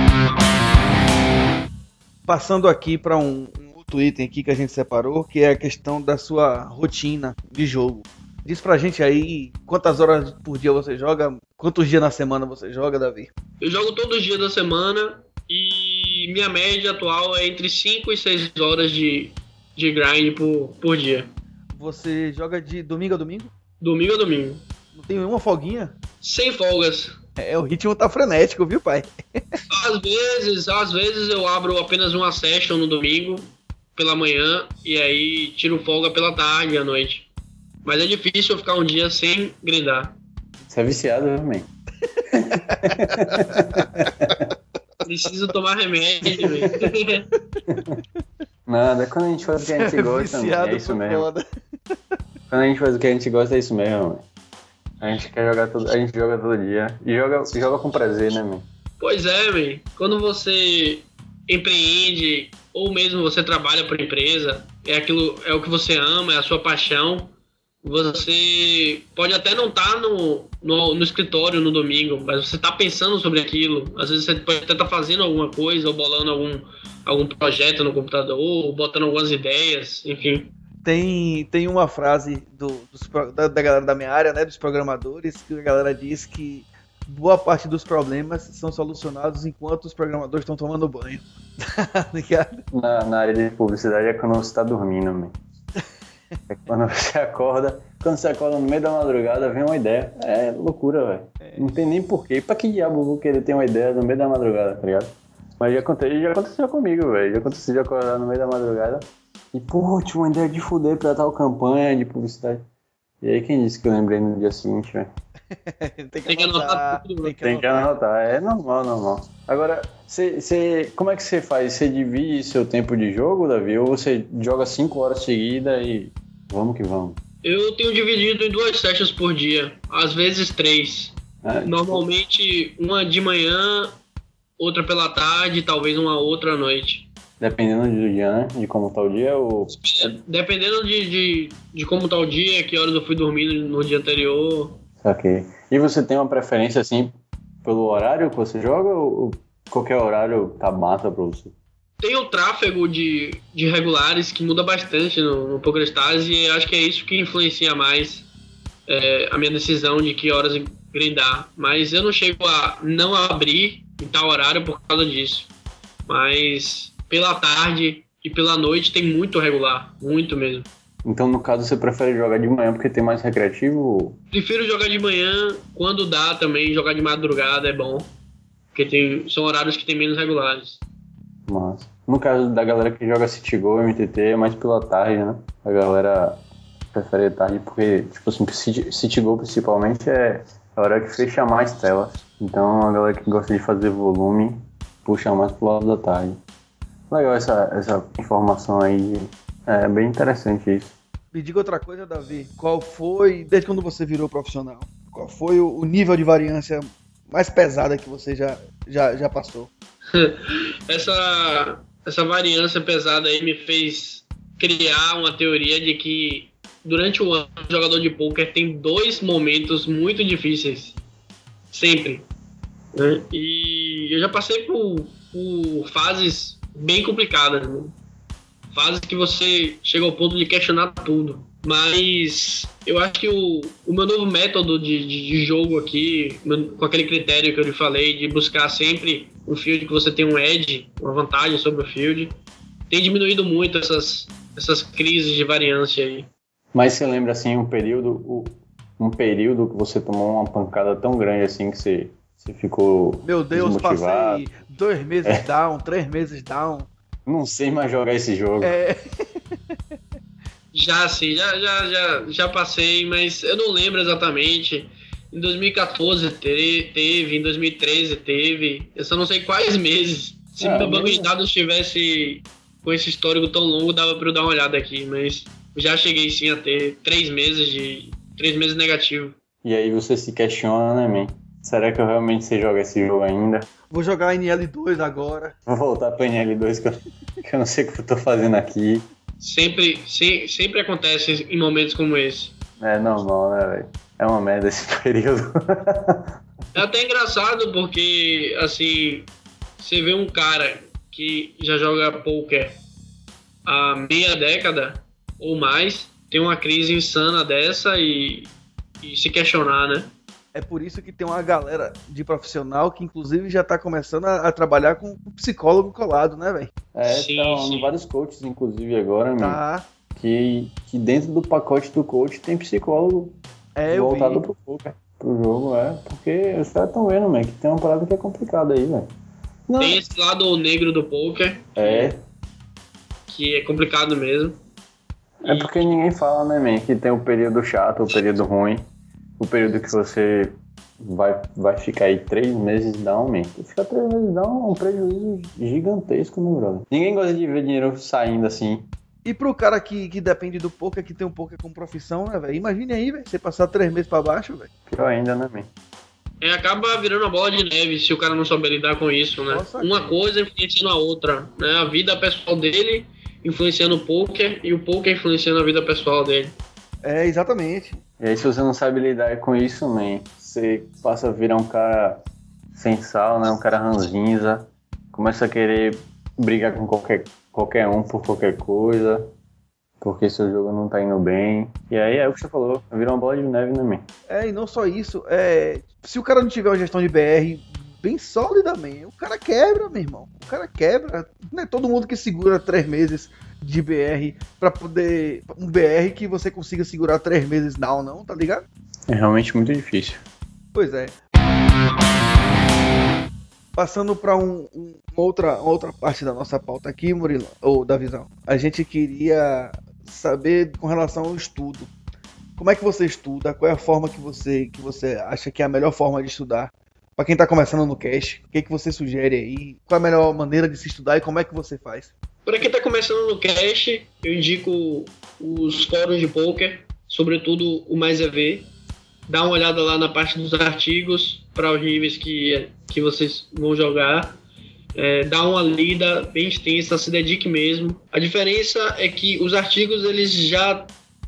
Passando aqui para um outro item aqui que a gente separou, que é a questão da sua rotina de jogo. Diz pra gente aí quantas horas por dia você joga, quantos dias na semana você joga, Davi? Eu jogo todos os dias da semana e minha média atual é entre 5 e 6 horas de grind por dia. Você joga de domingo a domingo? Domingo a domingo. Não tem nenhuma folguinha? Sem folgas. O ritmo tá frenético, viu, pai? Às vezes eu abro apenas uma session no domingo pela manhã e aí tiro folga pela tarde e à noite. Mas é difícil eu ficar um dia sem grindar. Você é viciado, realmente. Preciso tomar remédio, velho. Nada, quando a gente faz o que a gente gosta, é isso mesmo. Foda. Quando a gente faz o que a gente gosta, é isso mesmo, mano. A gente quer jogar a gente joga todo dia. E joga com prazer, né, mano? Pois é, velho. Quando você empreende, ou mesmo você trabalha por empresa, é o que você ama, é a sua paixão. Você pode até não estar no escritório no domingo, mas você está pensando sobre aquilo. Às vezes você pode até estar fazendo alguma coisa, ou bolando algum projeto no computador, ou botando algumas ideias, enfim. Tem uma frase da galera da minha área, né, dos programadores, que a galera diz que boa parte dos problemas são solucionados enquanto os programadores estão tomando banho. Na área de publicidade é quando você está dormindo, mano. É quando você acorda no meio da madrugada, vem uma ideia. É loucura, velho. Não tem nem porquê. Pra que diabo eu vou querer ter uma ideia no meio da madrugada, tá ligado? Mas já aconteceu comigo, velho. Já aconteceu de acordar no meio da madrugada e, tinha uma ideia de fuder pra tal campanha de publicidade. E aí quem disse que eu lembrei no dia seguinte, velho? Tem que anotar tudo. Tem que anotar. É normal. Agora, como é que você faz? Você divide seu tempo de jogo, Davi? Ou você joga 5 horas seguidas e vamos que vamos? Eu tenho dividido em 2 sessions por dia, às vezes 3. Normalmente uma de manhã, outra pela tarde, talvez uma outra à noite. Dependendo do dia, né? De como tá o dia ou... Dependendo de como tá o dia, que horas eu fui dormir no dia anterior. Ok. E você tem uma preferência, assim, pelo horário que você joga ou qualquer horário tá massa pra você? Tem o tráfego de regulares que muda bastante no PokerStars e acho que é isso que influencia mais a minha decisão de que horas grindar. Mas eu não chego a não abrir em tal horário por causa disso. Mas pela tarde e pela noite tem muito regular, muito mesmo. Então, no caso, você prefere jogar de manhã porque tem mais recreativo? Prefiro jogar de manhã, quando dá também, jogar de madrugada é bom. Porque são horários que tem menos regulares. Mas, no caso da galera que joga CityGo e MTT, é mais pela tarde, né? A galera prefere tarde porque, tipo assim, CityGo principalmente é a hora que fecha mais telas. Então, a galera que gosta de fazer volume puxa mais pro lado da tarde. Legal essa informação aí. É bem interessante isso. Me diga outra coisa, Davi. Qual foi, desde quando você virou profissional, qual foi o nível de variância mais pesada que você já passou? Essa variância pesada aí me fez criar uma teoria de que durante o ano o jogador de poker tem 2 momentos muito difíceis. Sempre. Né? E eu já passei por fases bem complicadas, né? Fases que você chega ao ponto de questionar tudo. Mas eu acho que o meu novo método de jogo aqui, com aquele critério que eu lhe falei, de buscar sempre um field que você tem um edge, uma vantagem sobre o field, tem diminuído muito essas crises de variância aí. Mas você lembra assim um período que você tomou uma pancada tão grande assim que você ficou Meu Deus, desmotivado? passei 2 meses down, 3 meses down. Não sei mais jogar esse jogo. Já sim, já passei, mas eu não lembro exatamente. Em 2014 teve, em 2013 teve. Eu só não sei quais meses. Se meu banco de dados estivesse com esse histórico tão longo, dava pra eu dar uma olhada aqui, mas já cheguei sim a ter 3 meses negativo. E aí você se questiona, né, man? Será que eu realmente sei jogar esse jogo ainda? Vou jogar NL2 agora. Vou voltar pra NL2 que eu não sei o que eu tô fazendo aqui. Sempre acontece em momentos como esse. É normal, né, velho? É uma merda esse período. É até engraçado porque, assim, você vê um cara que já joga poker há meia década ou mais, tem uma crise insana dessa e se questionar, né? É por isso que tem uma galera de profissional que inclusive já tá começando a trabalhar com psicólogo colado, né, velho? Sim. Vários coaches, inclusive, agora, tá. Que dentro do pacote do coach tem psicólogo voltado pro poker, pro jogo, porque os caras estão vendo, que tem uma parada que é complicada aí, velho. Tem esse lado negro do poker, que é complicado mesmo. É porque ninguém fala, né, man, que tem o período chato, o período ruim. O período que você vai ficar aí 3 meses down, man. Ficar 3 meses down é um prejuízo gigantesco, meu brother. Ninguém gosta de ver dinheiro saindo assim. E pro cara que depende do poker, que tem um poker como profissão, né, velho? Imagine aí, velho, você passar 3 meses pra baixo, velho. Pior ainda, né, man? Acaba virando uma bola de neve se o cara não souber lidar com isso, né? Nossa, uma coisa influenciando a outra, né? A vida pessoal dele influenciando o poker e o poker influenciando a vida pessoal dele. Exatamente. E aí, se você não sabe lidar com isso, man, você passa a virar um cara sem sal, né? Um cara ranzinza, começa a querer brigar com qualquer um por qualquer coisa, porque seu jogo não tá indo bem. E aí é o que você falou, vira uma bola de neve, né, man? E não só isso, se o cara não tiver uma gestão de BR bem sólida, man, o cara quebra, meu irmão. O cara quebra. Não é todo mundo que segura 3 meses de BR pra poder... Um BR que você consiga segurar 3 meses não, tá ligado? É realmente muito difícil. Pois é. Passando para outra parte da nossa pauta aqui, Murilo, ou da visão. A gente queria saber com relação ao estudo. Como é que você estuda? Qual é a forma que você acha que é a melhor forma de estudar? Para quem está começando no cash, o que você sugere aí? Qual é a melhor maneira de se estudar e como é que você faz? Para quem está começando no cash, eu indico os fóruns de poker, sobretudo o Mais EV. Dá uma olhada lá na parte dos artigos para os níveis que vocês vão jogar. Dá uma lida bem extensa, se dedique mesmo. A diferença é que os artigos eles já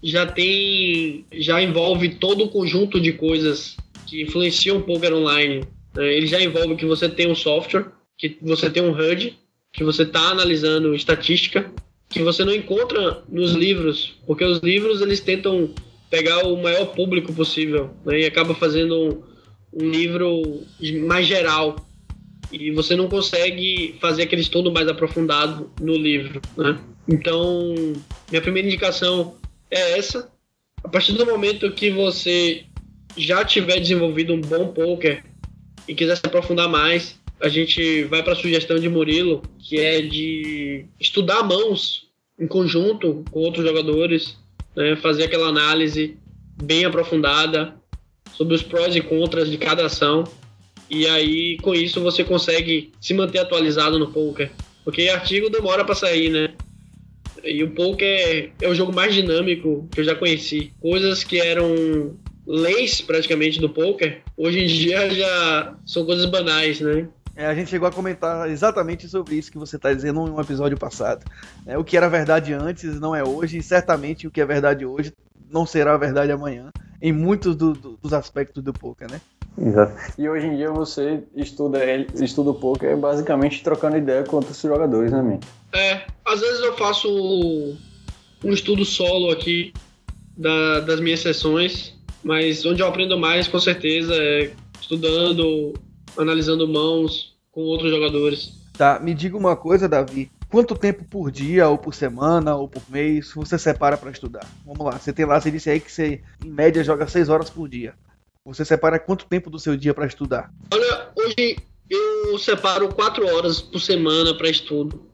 envolve todo o conjunto de coisas que influenciam o poker online. Ele já envolve que você tem um software, que você tem um HUD, que você está analisando estatística, que você não encontra nos livros, porque os livros eles tentam pegar o maior público possível, né, e acaba fazendo um livro mais geral. E você não consegue fazer aquele estudo mais aprofundado no livro, né? Então, minha primeira indicação é essa. A partir do momento que você já tiver desenvolvido um bom poker e quiser se aprofundar mais, a gente vai para a sugestão de Murilo, que é de estudar mãos em conjunto com outros jogadores, né? Fazer aquela análise bem aprofundada sobre os prós e contras de cada ação. E aí, com isso, você consegue se manter atualizado no poker. Porque artigo demora para sair, né? E o poker é o jogo mais dinâmico que eu já conheci. Coisas que eram leis, praticamente, do poker, hoje em dia já são coisas banais, né? A gente chegou a comentar exatamente sobre isso que você está dizendo em um episódio passado. O que era verdade antes não é hoje, e certamente o que é verdade hoje não será verdade amanhã, em muitos dos aspectos do poker, né? Exato. E hoje em dia você estuda o poker basicamente trocando ideia com outros jogadores, né, man? Às vezes eu faço um estudo solo aqui das minhas sessões, mas onde eu aprendo mais, com certeza, é estudando, analisando mãos com outros jogadores. Tá, me diga uma coisa, Davi. Quanto tempo por dia, ou por semana, ou por mês, você separa para estudar? Vamos lá, você disse aí que você, em média, joga 6 horas por dia. Você separa quanto tempo do seu dia para estudar? Olha, hoje eu separo 4 horas por semana para estudo.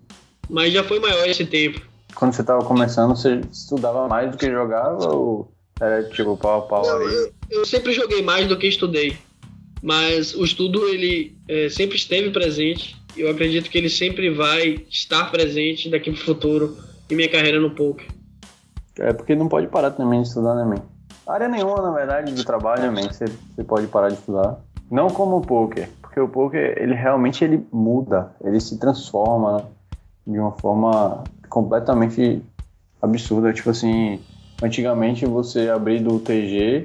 mas já foi maior esse tempo. Quando você tava começando, você estudava mais do que jogava ou era tipo pau a pau ali? Eu sempre joguei mais do que estudei, mas o estudo ele sempre esteve presente. Eu acredito que ele sempre vai estar presente daqui pro futuro em minha carreira no poker. É porque não pode parar também de estudar, né, man? Área nenhuma, na verdade, do trabalho, man, você pode parar de estudar. Não como o poker, porque o poker, ele realmente muda, ele se transforma, né, de uma forma completamente absurda. Tipo assim, antigamente você abrir do TG,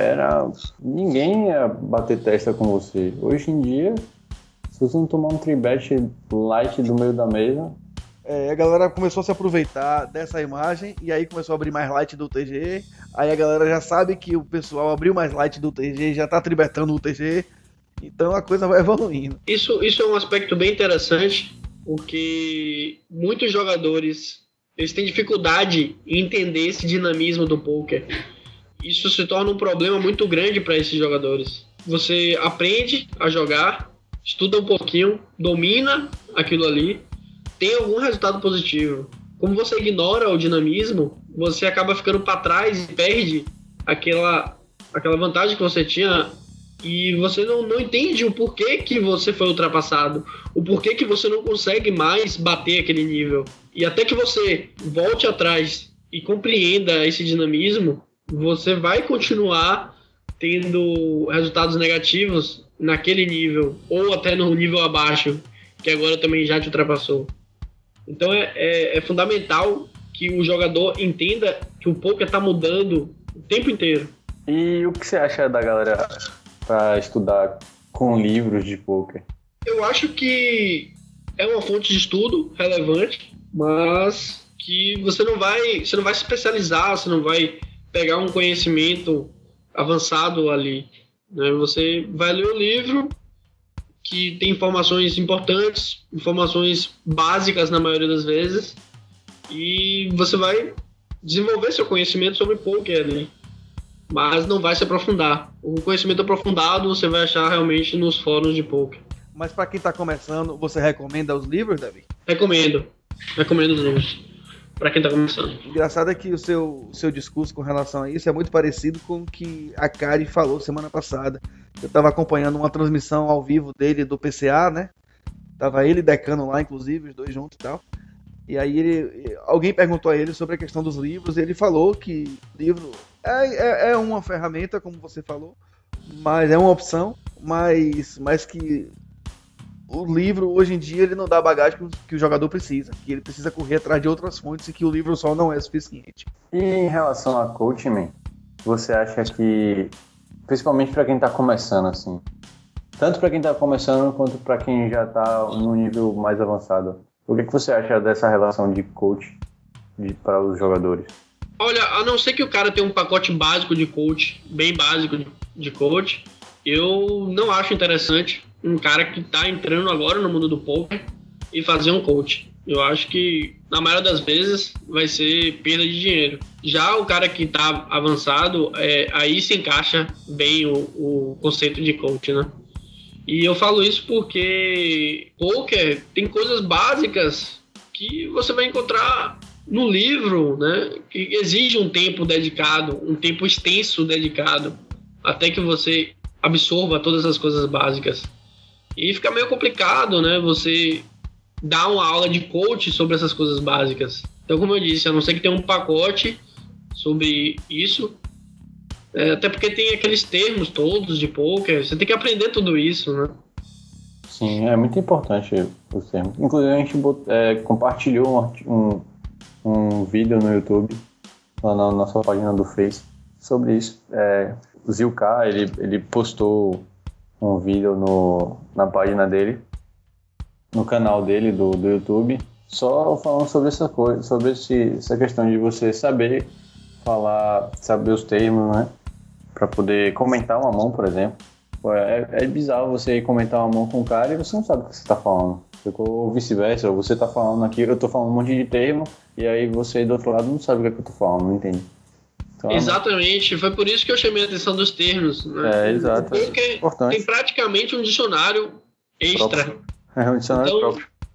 ninguém ia bater testa com você. Hoje em dia, se você não tomar um tribet light do meio da mesa... A galera começou a se aproveitar dessa imagem e aí começou a abrir mais light do TG. Aí a galera já sabe que o pessoal abriu mais light do TG e já tá tribetando o TG. Então a coisa vai evoluindo. Isso é um aspecto bem interessante, porque muitos jogadores eles têm dificuldade em entender esse dinamismo do poker. Isso se torna um problema muito grande para esses jogadores. Você aprende a jogar, estuda um pouquinho, domina aquilo ali, tem algum resultado positivo. Como você ignora o dinamismo, você acaba ficando para trás e perde aquela vantagem que você tinha e você não entende o porquê que você foi ultrapassado, o porquê que você não consegue mais bater aquele nível. E até que você volte atrás e compreenda esse dinamismo, você vai continuar tendo resultados negativos naquele nível, ou até no nível abaixo, que agora também já te ultrapassou. Então é fundamental que o jogador entenda que o poker está mudando o tempo inteiro. E o que você acha da galera para estudar com livros de poker? Eu acho que é uma fonte de estudo relevante, mas que você não vai se especializar, você não vai pegar um conhecimento avançado ali, né? Você vai ler o livro, que tem informações importantes, informações básicas na maioria das vezes, e você vai desenvolver seu conhecimento sobre poker ali, mas não vai se aprofundar. O conhecimento aprofundado você vai achar realmente nos fóruns de poker. Mas para quem está começando, você recomenda os livros, Davi? Recomendo os livros para quem está começando. Engraçado é que o seu discurso com relação a isso é muito parecido com o que a Kari falou semana passada. Eu estava acompanhando uma transmissão ao vivo dele do PCA, né? Tava ele e Decano lá, inclusive, os dois juntos e tal. E aí alguém perguntou a ele sobre a questão dos livros, e ele falou que livro é uma ferramenta, como você falou, mas é uma opção, mas que o livro, hoje em dia, ele não dá a bagagem que o jogador precisa, que ele precisa correr atrás de outras fontes e que o livro só não é suficiente. E em relação a coaching, você acha que, principalmente para quem está começando, assim, tanto para quem está começando quanto para quem já está no nível mais avançado, o que você acha dessa relação de coach para os jogadores? Olha, a não ser que o cara tenha um pacote básico de coach, bem básico de coach, eu não acho interessante um cara que está entrando agora no mundo do poker e fazer um coach. Eu acho que, na maioria das vezes, vai ser perda de dinheiro. Já o cara que está avançado, aí se encaixa bem o conceito de coach, né? E eu falo isso porque poker tem coisas básicas que você vai encontrar no livro, né? Que exige um tempo dedicado, um tempo extenso dedicado, até que você absorva todas as coisas básicas. E fica meio complicado, né? Você dar uma aula de coach sobre essas coisas básicas. Então, como eu disse, a não ser que tenha um pacote sobre isso, até porque tem aqueles termos todos de poker, você tem que aprender tudo isso, né? Sim, é muito importante os termos. Inclusive, a gente compartilhou um vídeo no YouTube, lá na nossa página do Face, sobre isso. O Zilka, ele postou um vídeo na página dele, no canal dele do YouTube, só falando sobre essa coisa, sobre essa questão de você saber falar, saber os termos, né? Pra poder comentar uma mão, por exemplo. É bizarro você comentar uma mão com um cara e você não sabe o que você tá falando. Ou vice-versa, ou você tá falando aqui, eu tô falando um monte de termo, e aí você do outro lado não sabe o que é que eu tô falando, não entende. Então, exatamente, foi por isso que eu chamei a atenção dos termos, né? Exato. Porque tem praticamente um dicionário extra. É um dicionário próprio.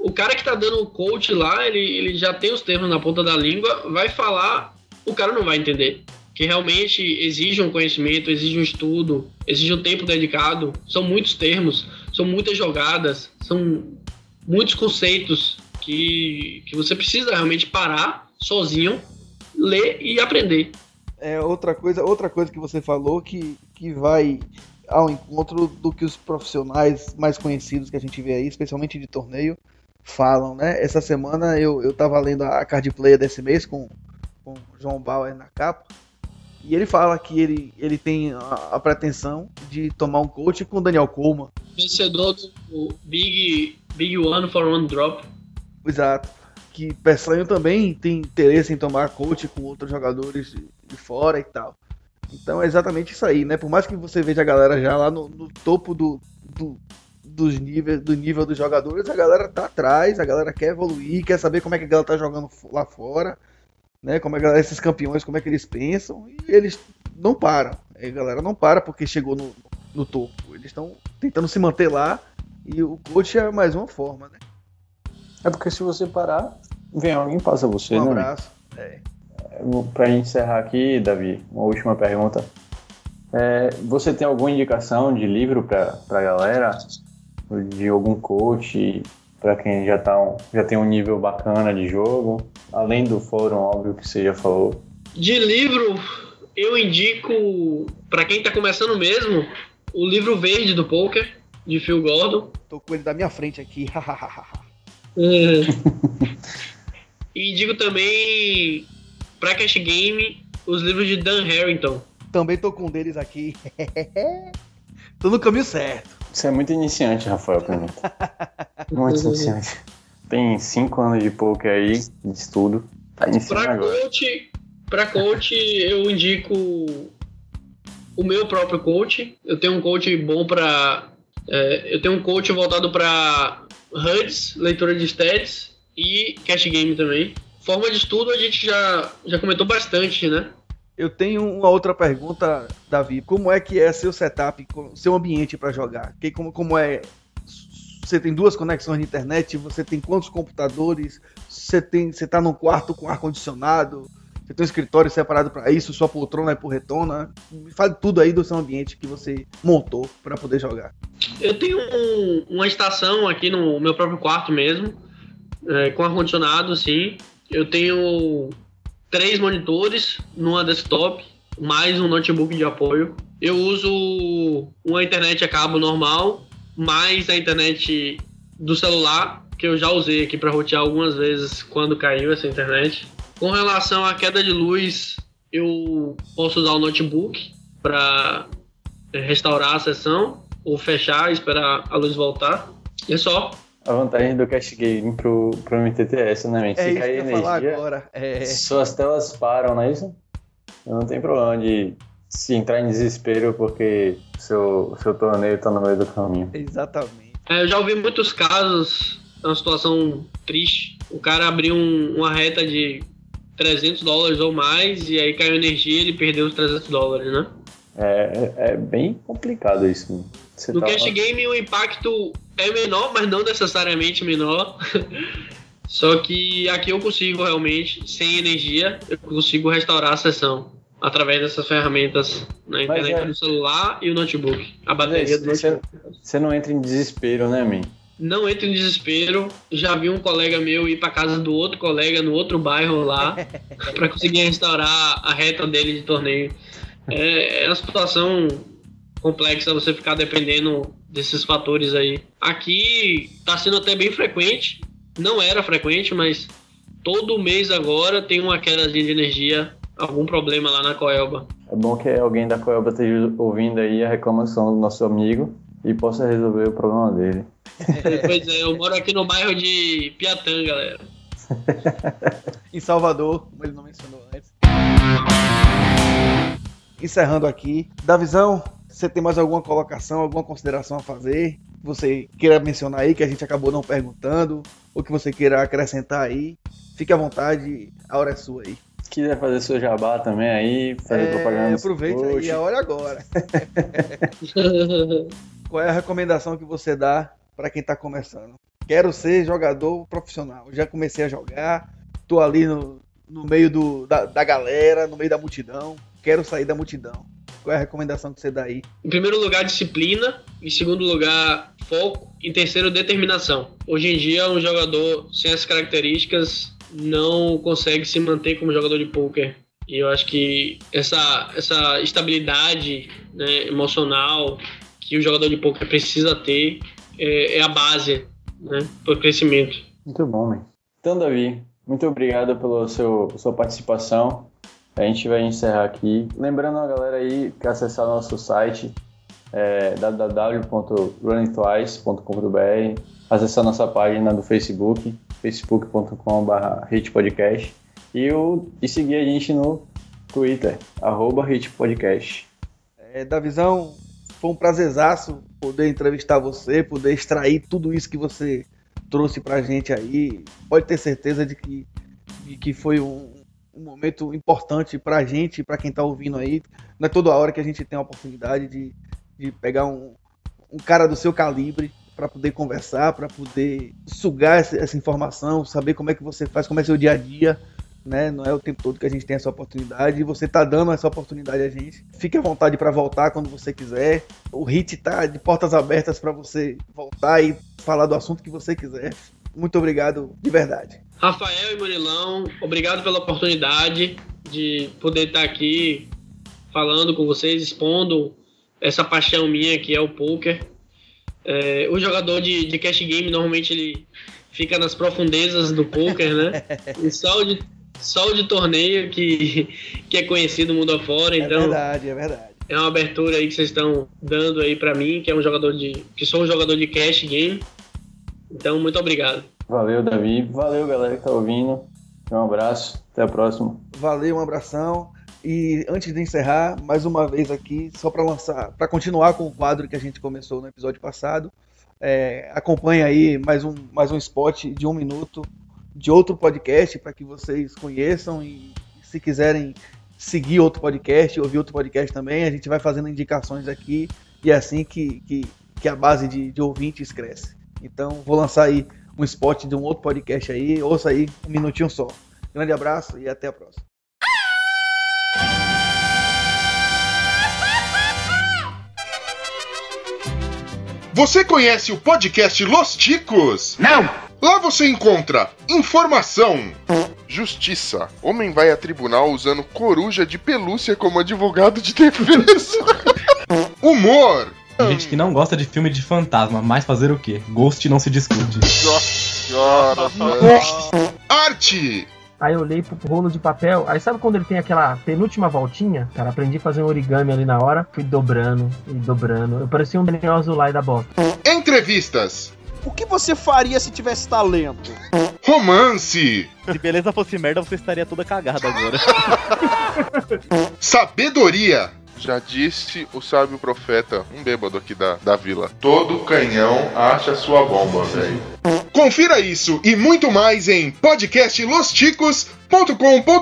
o cara que tá dando o coach lá, ele já tem os termos na ponta da língua, vai falar, o cara não vai entender. Que realmente exige um conhecimento, exige um estudo, exige um tempo dedicado. São muitos termos, são muitas jogadas, são muitos conceitos que você precisa realmente parar sozinho, ler e aprender. Outra coisa que você falou que vai ao encontro do que os profissionais mais conhecidos que a gente vê aí, especialmente de torneio, falam, né? Essa semana eu tava lendo a card player desse mês com o João Bauer na capa, e ele fala que ele tem a pretensão de tomar um coach com o Daniel Coleman. Vencedor do Big One for One Drop. Exato. Que Peçanho também tem interesse em tomar coach com outros jogadores de fora e tal. Então é exatamente isso aí, né? Por mais que você veja a galera já lá no topo do nível dos jogadores, a galera tá atrás, a galera quer evoluir, quer saber como é que a galera tá jogando lá fora, né? Como é que esses campeões, como é que eles pensam, e eles não param. A galera não para porque chegou no topo. Eles estão tentando se manter lá e o coach é mais uma forma, né? É porque se você parar, vem alguém e passa você, né? Um abraço. Pra gente encerrar aqui, Davi, uma última pergunta. Você tem alguma indicação de livro pra galera? De algum coach pra quem já tem um nível bacana de jogo? Além do fórum, óbvio, que você já falou. De livro, eu indico, pra quem tá começando mesmo, o livro verde do poker, de Phil Gordon. Tô com ele da minha frente aqui. E digo também, pra Cash Game, os livros de Dan Harrington. Também tô com um deles aqui. Tô no caminho certo. Você é muito iniciante, Rafael, pra mim. Muito iniciante. Tem 5 anos de poker aí, de estudo. Tá iniciando agora. Pra coach, eu indico o meu próprio coach. Eu tenho um coach bom pra... eu tenho um coach voltado pra HUDs, leitura de stats e cash game também. Forma de estudo a gente já comentou bastante, né? Eu tenho uma outra pergunta, Davi. Como é que é seu setup, seu ambiente para jogar? Como é? Você tem 2 conexões de internet? Você tem quantos computadores? Você tá num quarto com ar-condicionado? Você tem um escritório separado para isso? Sua poltrona é porretona? Me fale tudo aí do seu ambiente que você montou para poder jogar. Eu tenho uma estação aqui no meu próprio quarto mesmo, com ar-condicionado, sim. Eu tenho 3 monitores numa desktop, mais um notebook de apoio. Eu uso uma internet a cabo normal, mais a internet do celular, que eu já usei aqui para rotear algumas vezes quando caiu essa internet. Com relação à queda de luz, eu posso usar o notebook para restaurar a sessão, ou fechar e esperar a luz voltar. É só. A vantagem do cash game pro MTTS, né, man? Se cair energia, agora. Suas telas param, não é isso? Não tem problema de se entrar em desespero porque seu torneio tá no meio do caminho. Exatamente. Eu já ouvi muitos casos, é uma situação triste. O cara abriu uma reta de $300 ou mais e aí caiu energia e ele perdeu os $300, né? É bem complicado isso. No cash game o impacto é menor, mas não necessariamente menor. Só que aqui eu consigo realmente, sem energia, eu consigo restaurar a sessão através dessas ferramentas na internet do celular e o notebook. A bateria do notebook. Você não entra em desespero, né, man? Não entro em desespero. Já vi um colega meu ir para casa do outro colega no outro bairro lá para conseguir restaurar a reta dele de torneio. É uma situação complexa você ficar dependendo desses fatores aí. Aqui tá sendo até bem frequente. Não era frequente, mas todo mês agora tem uma queda de energia, algum problema lá na Coelba. É bom que alguém da Coelba esteja ouvindo aí a reclamação do nosso amigo e possa resolver o problema dele. Pois é, eu moro aqui no bairro de Piatã, galera. Em Salvador, como ele não mencionou antes. Encerrando aqui. Davizão, você tem mais alguma colocação, alguma consideração a fazer? Você queira mencionar aí, que a gente acabou não perguntando, ou que você queira acrescentar aí? Fique à vontade, a hora é sua aí. Se quiser fazer seu jabá também aí, fazer propaganda. Aproveite aí, a hora é agora. Qual é a recomendação que você dá para quem está começando? quero ser jogador profissional. Já comecei a jogar, tô ali no meio da galera, no meio da multidão. Quero sair da multidão. Qual é a recomendação que você dá aí? Em primeiro lugar, disciplina. Em segundo lugar, foco. Em terceiro, determinação. Hoje em dia, um jogador sem essas características não consegue se manter como jogador de pôquer. E eu acho que essa estabilidade, né, emocional que o jogador de pôquer precisa ter é a base, né, para o crescimento. Muito bom, man. Então, Davi, muito obrigado pela sua participação. A gente vai encerrar aqui. Lembrando a galera aí que acessar nosso site www.runningtwice.com.br, acessar nossa página do Facebook, facebook.com/hitpodcast e seguir a gente no Twitter, @hitpodcast. Davizão, foi um prazerzaço poder entrevistar você, poder extrair tudo isso que você trouxe pra gente aí. Pode ter certeza de que foi um momento importante pra gente, pra quem tá ouvindo aí. Não é toda hora que a gente tem a oportunidade de pegar um cara do seu calibre para poder conversar, para poder sugar essa informação, saber como é que você faz, como é seu dia a dia, né? Não é o tempo todo que a gente tem essa oportunidade e você tá dando essa oportunidade a gente. Fique à vontade para voltar quando você quiser. O HIT tá de portas abertas para você voltar e falar do assunto que você quiser. Muito obrigado, de verdade. Rafael e Murilão, obrigado pela oportunidade de poder estar aqui falando com vocês, expondo essa paixão minha que é o poker. O jogador de cash game normalmente ele fica nas profundezas do poker, né? E só o de torneio que é conhecido mundo afora. Então, é verdade. É uma abertura aí que vocês estão dando aí pra mim, que sou um jogador de cash game. Então, muito obrigado. Valeu, Davi. Valeu, galera que tá ouvindo. Um abraço. Até a próxima. Valeu, um abração. E antes de encerrar, mais uma vez aqui, só para continuar com o quadro que a gente começou no episódio passado, acompanhe aí mais um spot de 1 minuto de outro podcast para que vocês conheçam e se quiserem seguir outro podcast, ouvir outro podcast também, a gente vai fazendo indicações aqui e é assim que a base de ouvintes cresce. Então vou lançar aí um spot de um outro podcast aí, ouça aí 1 minutinho só. Grande abraço e até a próxima. Você conhece o podcast Los Ticos? Não! Lá você encontra informação, justiça. Homem vai a tribunal usando coruja de pelúcia como advogado de defesa. Humor. Tem gente que não gosta de filme de fantasma, mas fazer o quê? Ghost não se discute. Nossa senhora, velho. Arte. Aí eu olhei pro rolo de papel, aí sabe quando ele tem aquela penúltima voltinha? Cara, aprendi a fazer um origami ali na hora, fui dobrando e dobrando. Eu parecia um Daniel Azulay da bosta. Entrevistas. O que você faria se tivesse talento? Romance. Se beleza fosse merda, você estaria toda cagada agora. Sabedoria. Já disse o sábio profeta, um bêbado aqui da vila. Todo canhão acha sua bomba, velho. Confira isso e muito mais em podcastlosticos.com.br.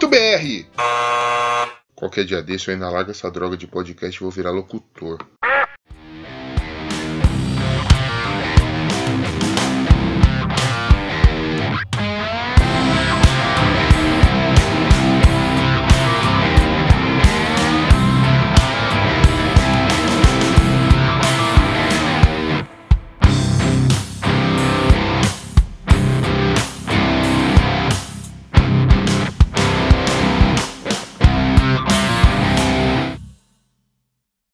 Qualquer dia desse eu ainda largo essa droga de podcast e vou virar locutor.